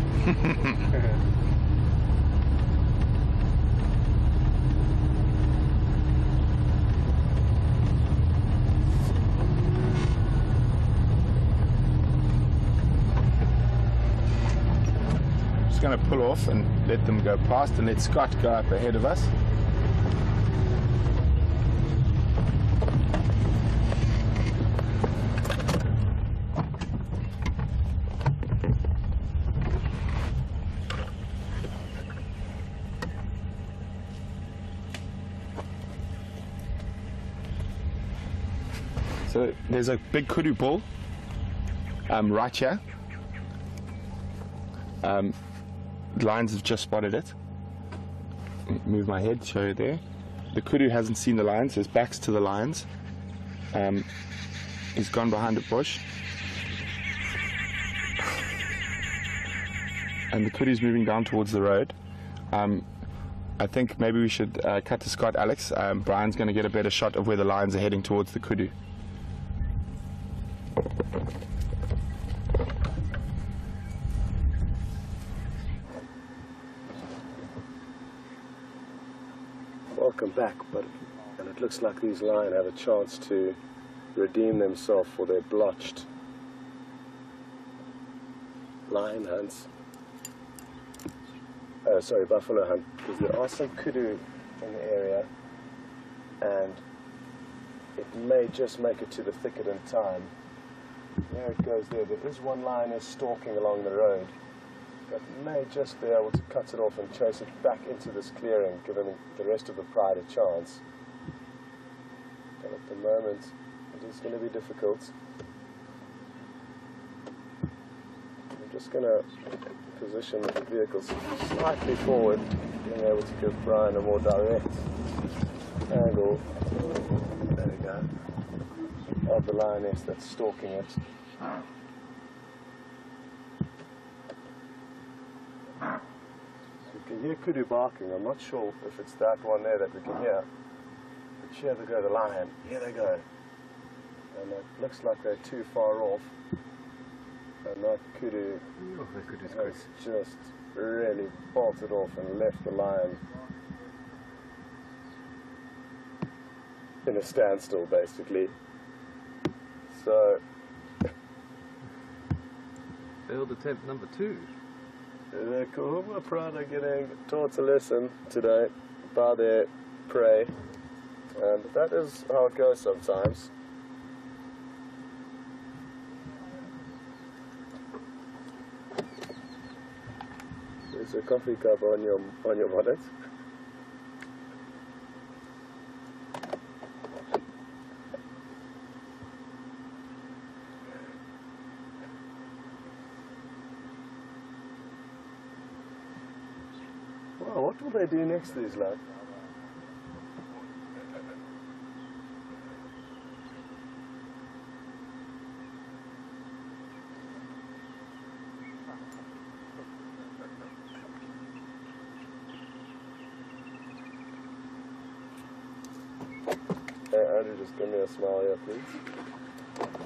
Going to pull off and let them go past and let Scott go up ahead of us. So there's a big kudu bull right here. Lions have just spotted it. Move my head, show you there. The kudu hasn't seen the lions, his back's to the lions. He's gone behind a bush. And the kudu's moving down towards the road. I think maybe we should cut to Scott, Alex. Brian's going to get a better shot of where the lions are heading towards the kudu. Welcome back, and it looks like these lions have a chance to redeem themselves for their blotched lion hunts. Sorry, buffalo hunt, because there are some kudu in the area, and it may just make it to the thicket in time. There it goes there. There is one lioness stalking along the road, but may just be able to cut it off and chase it back into this clearing, giving the rest of the pride a chance. But at the moment, it is going to be difficult. I'm just going to position the vehicles slightly forward, being able to give Brian a more direct angle. There we go. Of the lioness that's stalking it. You can hear kudu barking. I'm not sure if it's that one there that we can hear. But here they go, the lion. Here they go. And it looks like they're too far off. And that kudu Oh, that kudu's has just really bolted off and left the lion in a standstill, basically. So Failed attempt number 2. the Kahuma pride are getting taught a lesson today by their prey, and that is how it goes sometimes. There's a coffee cup on your bonnet. Wow, what will they do next, these lads? Hey, Andrew, just give me a smile here, please.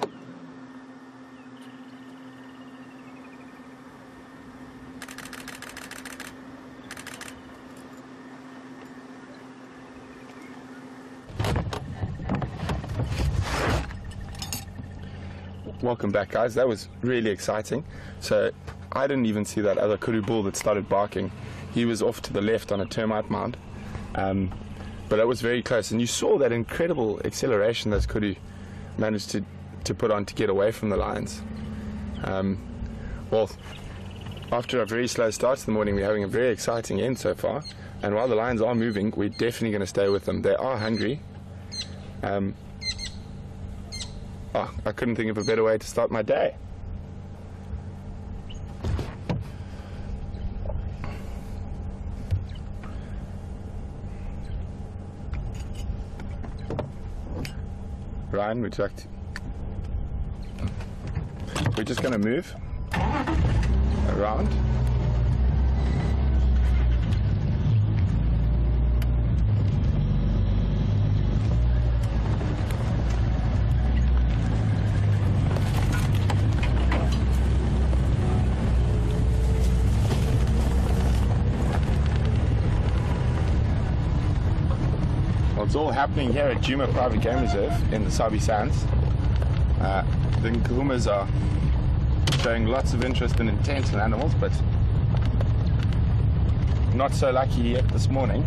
Welcome back, guys. That was really exciting. So I didn't even see that other kudu bull that started barking. He was off to the left on a termite mound, but it was very close, and you saw that incredible acceleration those kudu managed to put on to get away from the lions. Well, after a very slow start to the morning, we're having a very exciting end so far, and while the lions are moving, we're definitely going to stay with them. They are hungry. I couldn't think of a better way to start my day. Ryan, would you like to? We're just going to move around. It's all happening here at Juma Private Game Reserve in the Sabi Sands. The Kahumas are showing lots of interest and intent in animals, but not so lucky yet this morning.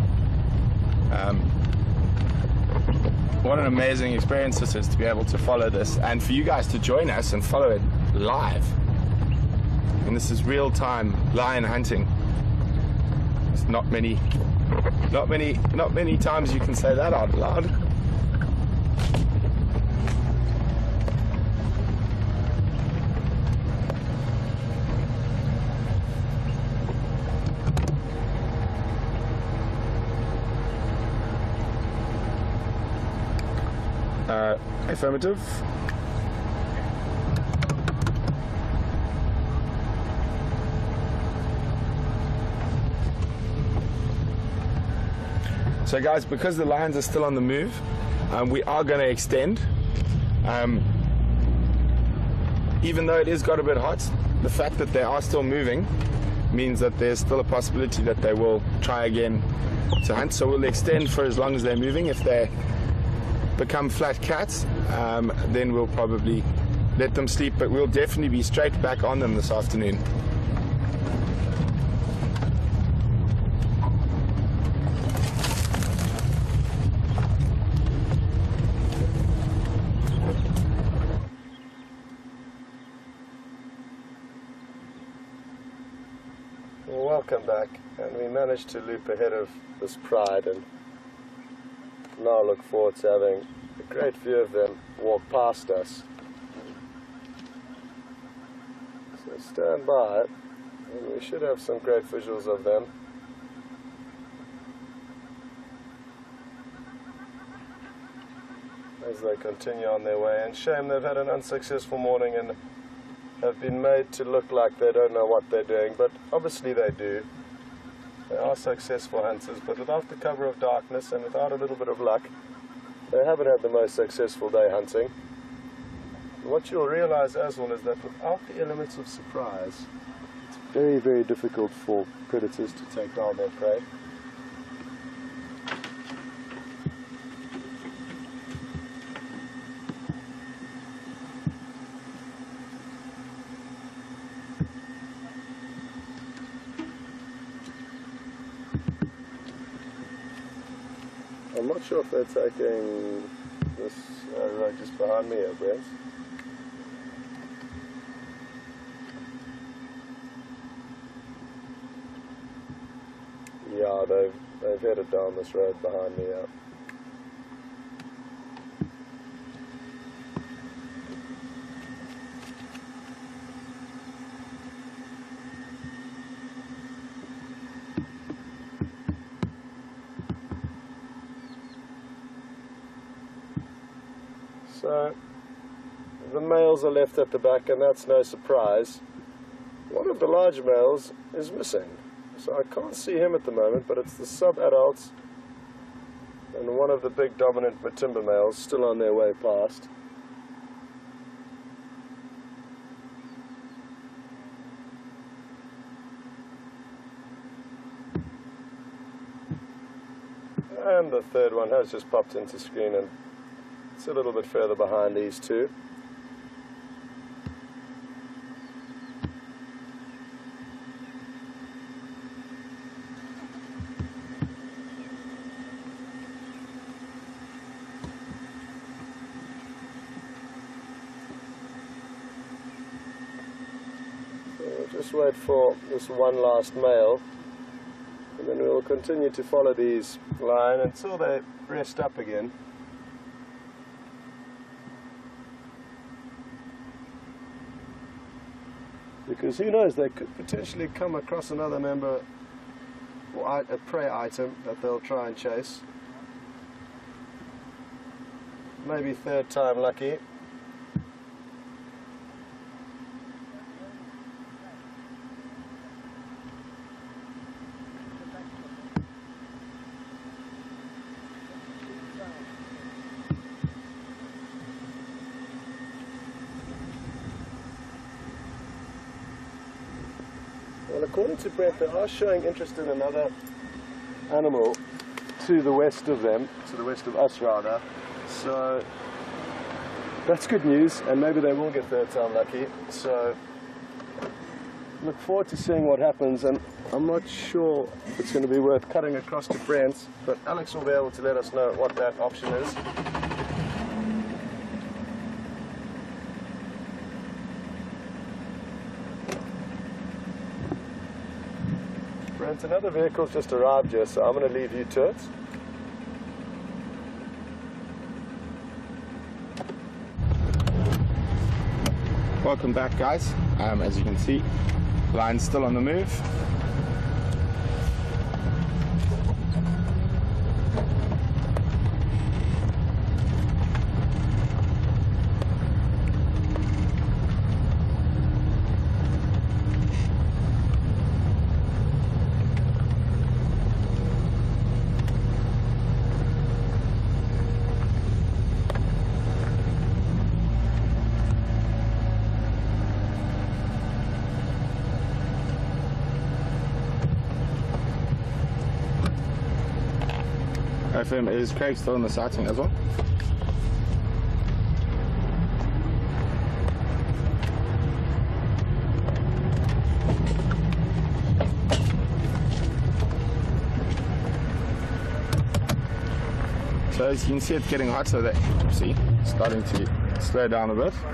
What an amazing experience this is to be able to follow this, and for you guys to join us and follow it live. And this is real-time lion hunting. It's not many times you can say that out loud. Affirmative. So guys, because the lions are still on the move, we are going to extend. Even though it is got a bit hot, the fact that they are still moving means that there's still a possibility that they will try again to hunt. So we'll extend for as long as they're moving. If they become flat cats, then we'll probably let them sleep, but we'll definitely be straight back on them this afternoon. Well, welcome back, and we managed to loop ahead of this pride, and now look forward to having a great view of them walk past us. So stand by, and we should have some great visuals of them. As they continue on their way. And shame they've had an unsuccessful morning and have been made to look like they don't know what they're doing, but obviously they do. They are successful hunters, but without the cover of darkness and without a little bit of luck, they haven't had the most successful day hunting. And what you'll realize as well is that without the elements of surprise, it's very, very difficult for predators to take down their prey. I'm not sure if they're taking this road just behind me here, Brent. Yeah, they've headed down this road behind me, yeah. So, the males are left at the back, and that's no surprise. One of the large males is missing, so I can't see him at the moment, but it's the sub-adults and one of the big dominant timber males still on their way past. And the third one has just popped into screen, and it's a little bit further behind these two. So we'll just wait for this one last male, and then we'll continue to follow these line until they rest up again. Because who knows, they could potentially come across another member or a prey item that they'll try and chase. Maybe third time lucky. Well, according to Brent, they are showing interest in another animal to the west of them, to the west of us rather. So that's good news, and maybe they will get third time lucky. So look forward to seeing what happens, and I'm not sure if it's going to be worth cutting across to Brent, but Alex will be able to let us know what that option is. Brent, another vehicle's just arrived here, so I'm going to leave you to it. Welcome back, guys. As you can see, line's still on the move. FM, is Craig still in the sighting as well? So as you can see, it's getting hot, so that, see, starting to slow down a bit.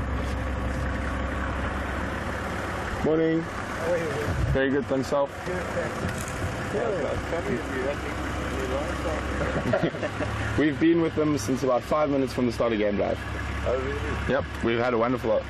Morning. How are you? Very good, thanks, self. We've been with them since about 5 minutes from the start of game drive. Oh, really? Yep, we've had a wonderful.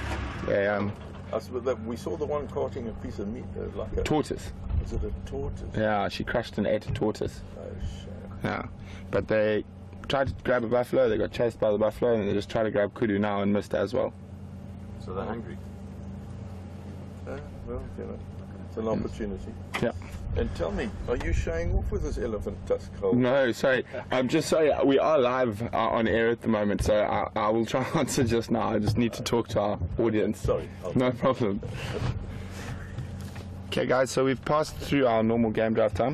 We saw the one carting a piece of meat, like a tortoise. Is it a tortoise? Yeah, she crushed and ate a tortoise. Oh, shame. Yeah, but they tried to grab a buffalo, they got chased by the buffalo, and they just tried to grab kudu now and missed as well. So they're hungry. Well, you know, it's an opportunity. Yeah. And tell me, are you showing off with this elephant tusk hold? No, sorry. I'm just sorry. We are live on air at the moment, so I will try and answer just now. I just need to talk to our audience. Sorry. No problem. Okay guys, so we've passed through our normal game drive time.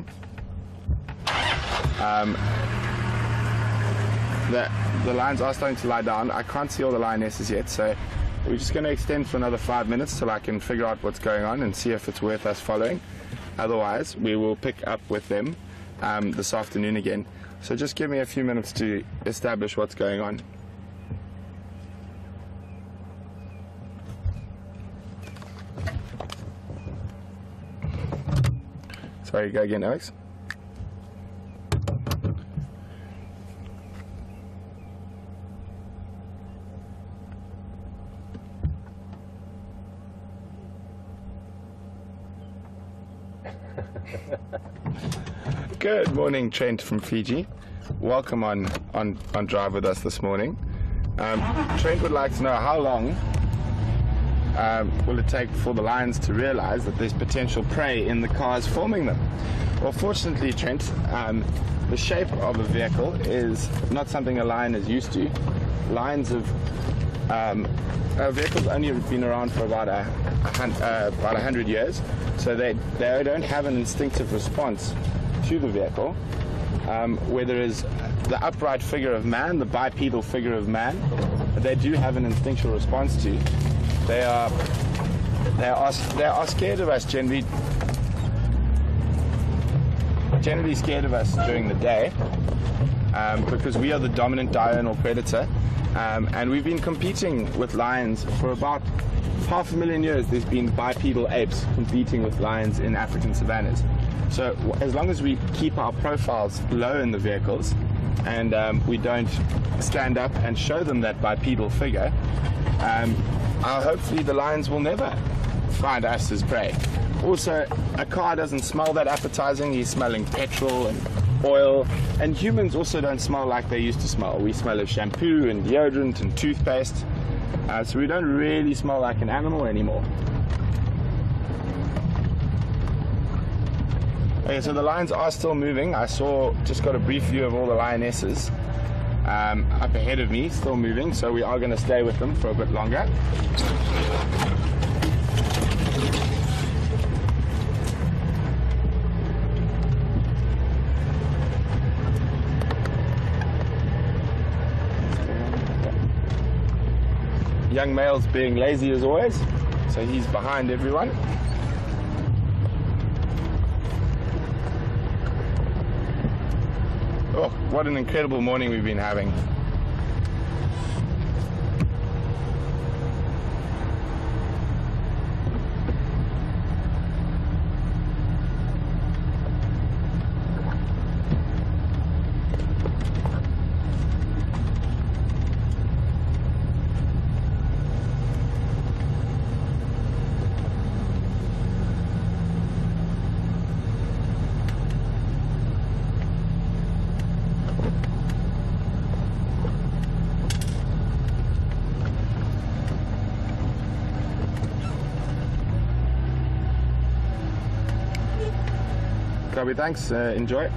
The lions are starting to lie down. I can't see all the lionesses yet, so we're just going to extend for another 5 minutes till I can figure out what's going on and see if it's worth us following. Otherwise, we will pick up with them this afternoon again. So just give me a few minutes to establish what's going on. Sorry, go again, Alex. Good morning, Trent from Fiji. Welcome on Drive with us this morning. Trent would like to know how long will it take for the lions to realize that there's potential prey in the cars forming them? Well, fortunately, Trent, the shape of a vehicle is not something a lion is used to. Lions vehicles only been around for about 100 years, so they don't have an instinctive response to the vehicle, where there is the upright figure of man, the bipedal figure of man, but they do have an instinctual response to. They are scared of us generally scared of us during the day, because we are the dominant diurnal predator, and we've been competing with lions for about 500,000 years. There's been bipedal apes competing with lions in African savannas. So as long as we keep our profiles low in the vehicles and we don't stand up and show them that bipedal figure, hopefully the lions will never find us as prey. Also, a car doesn't smell that appetizing. He's smelling petrol and oil, and humans also don't smell like they used to smell. We smell of shampoo and deodorant and toothpaste, so we don't really smell like an animal anymore. Okay, so the lions are still moving. Just got a brief view of all the lionesses up ahead of me, still moving, so we are going to stay with them for a bit longer. Young male's being lazy as always, so he's behind everyone. Oh, what an incredible morning we've been having. Copy, thanks. Enjoy.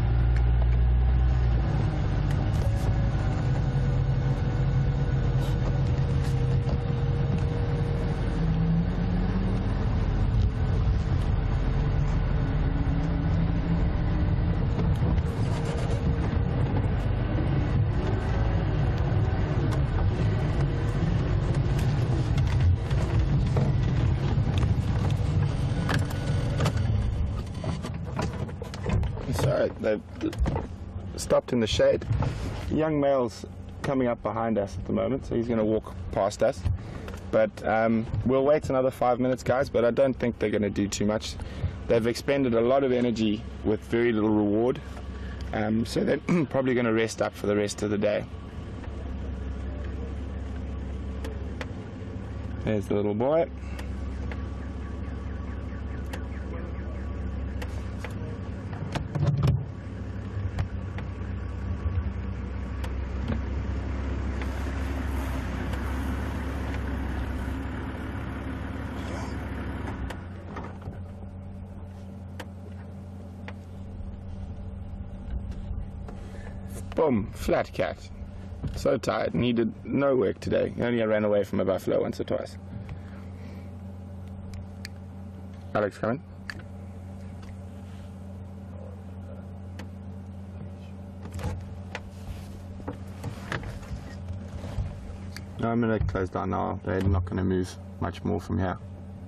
So they've stopped in the shade. The young male's coming up behind us at the moment, so he's going to walk past us. But we'll wait another 5 minutes, guys, but I don't think they're going to do too much. They've expended a lot of energy with very little reward, so they're probably going to rest up for the rest of the day. There's the little boy. Boom, flat cat. So tired, needed no work today. Only I ran away from a buffalo once or twice. Alex, come in. No, I'm going to close down now. They're not going to move much more from here.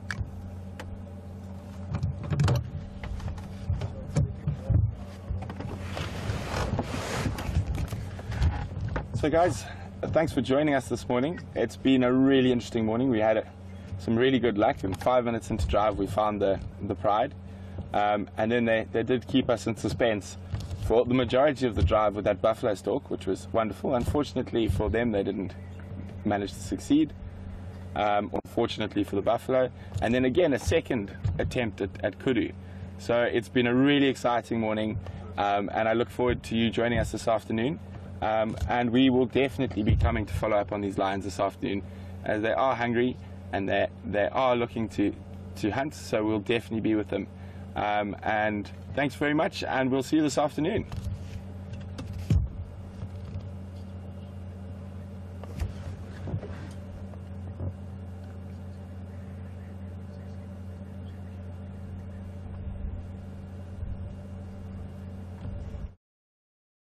So guys, thanks for joining us this morning. It's been a really interesting morning. We had some really good luck. In 5 minutes into drive, we found the pride. And then they did keep us in suspense for the majority of the drive with that buffalo stalk, which was wonderful. Unfortunately for them, they didn't manage to succeed. Unfortunately for the buffalo. And then again, a second attempt at kudu. So it's been a really exciting morning, and I look forward to you joining us this afternoon. And we will definitely be coming to follow up on these lions this afternoon, as they are hungry and they are looking to hunt, so we'll definitely be with them. And thanks very much, and we'll see you this afternoon.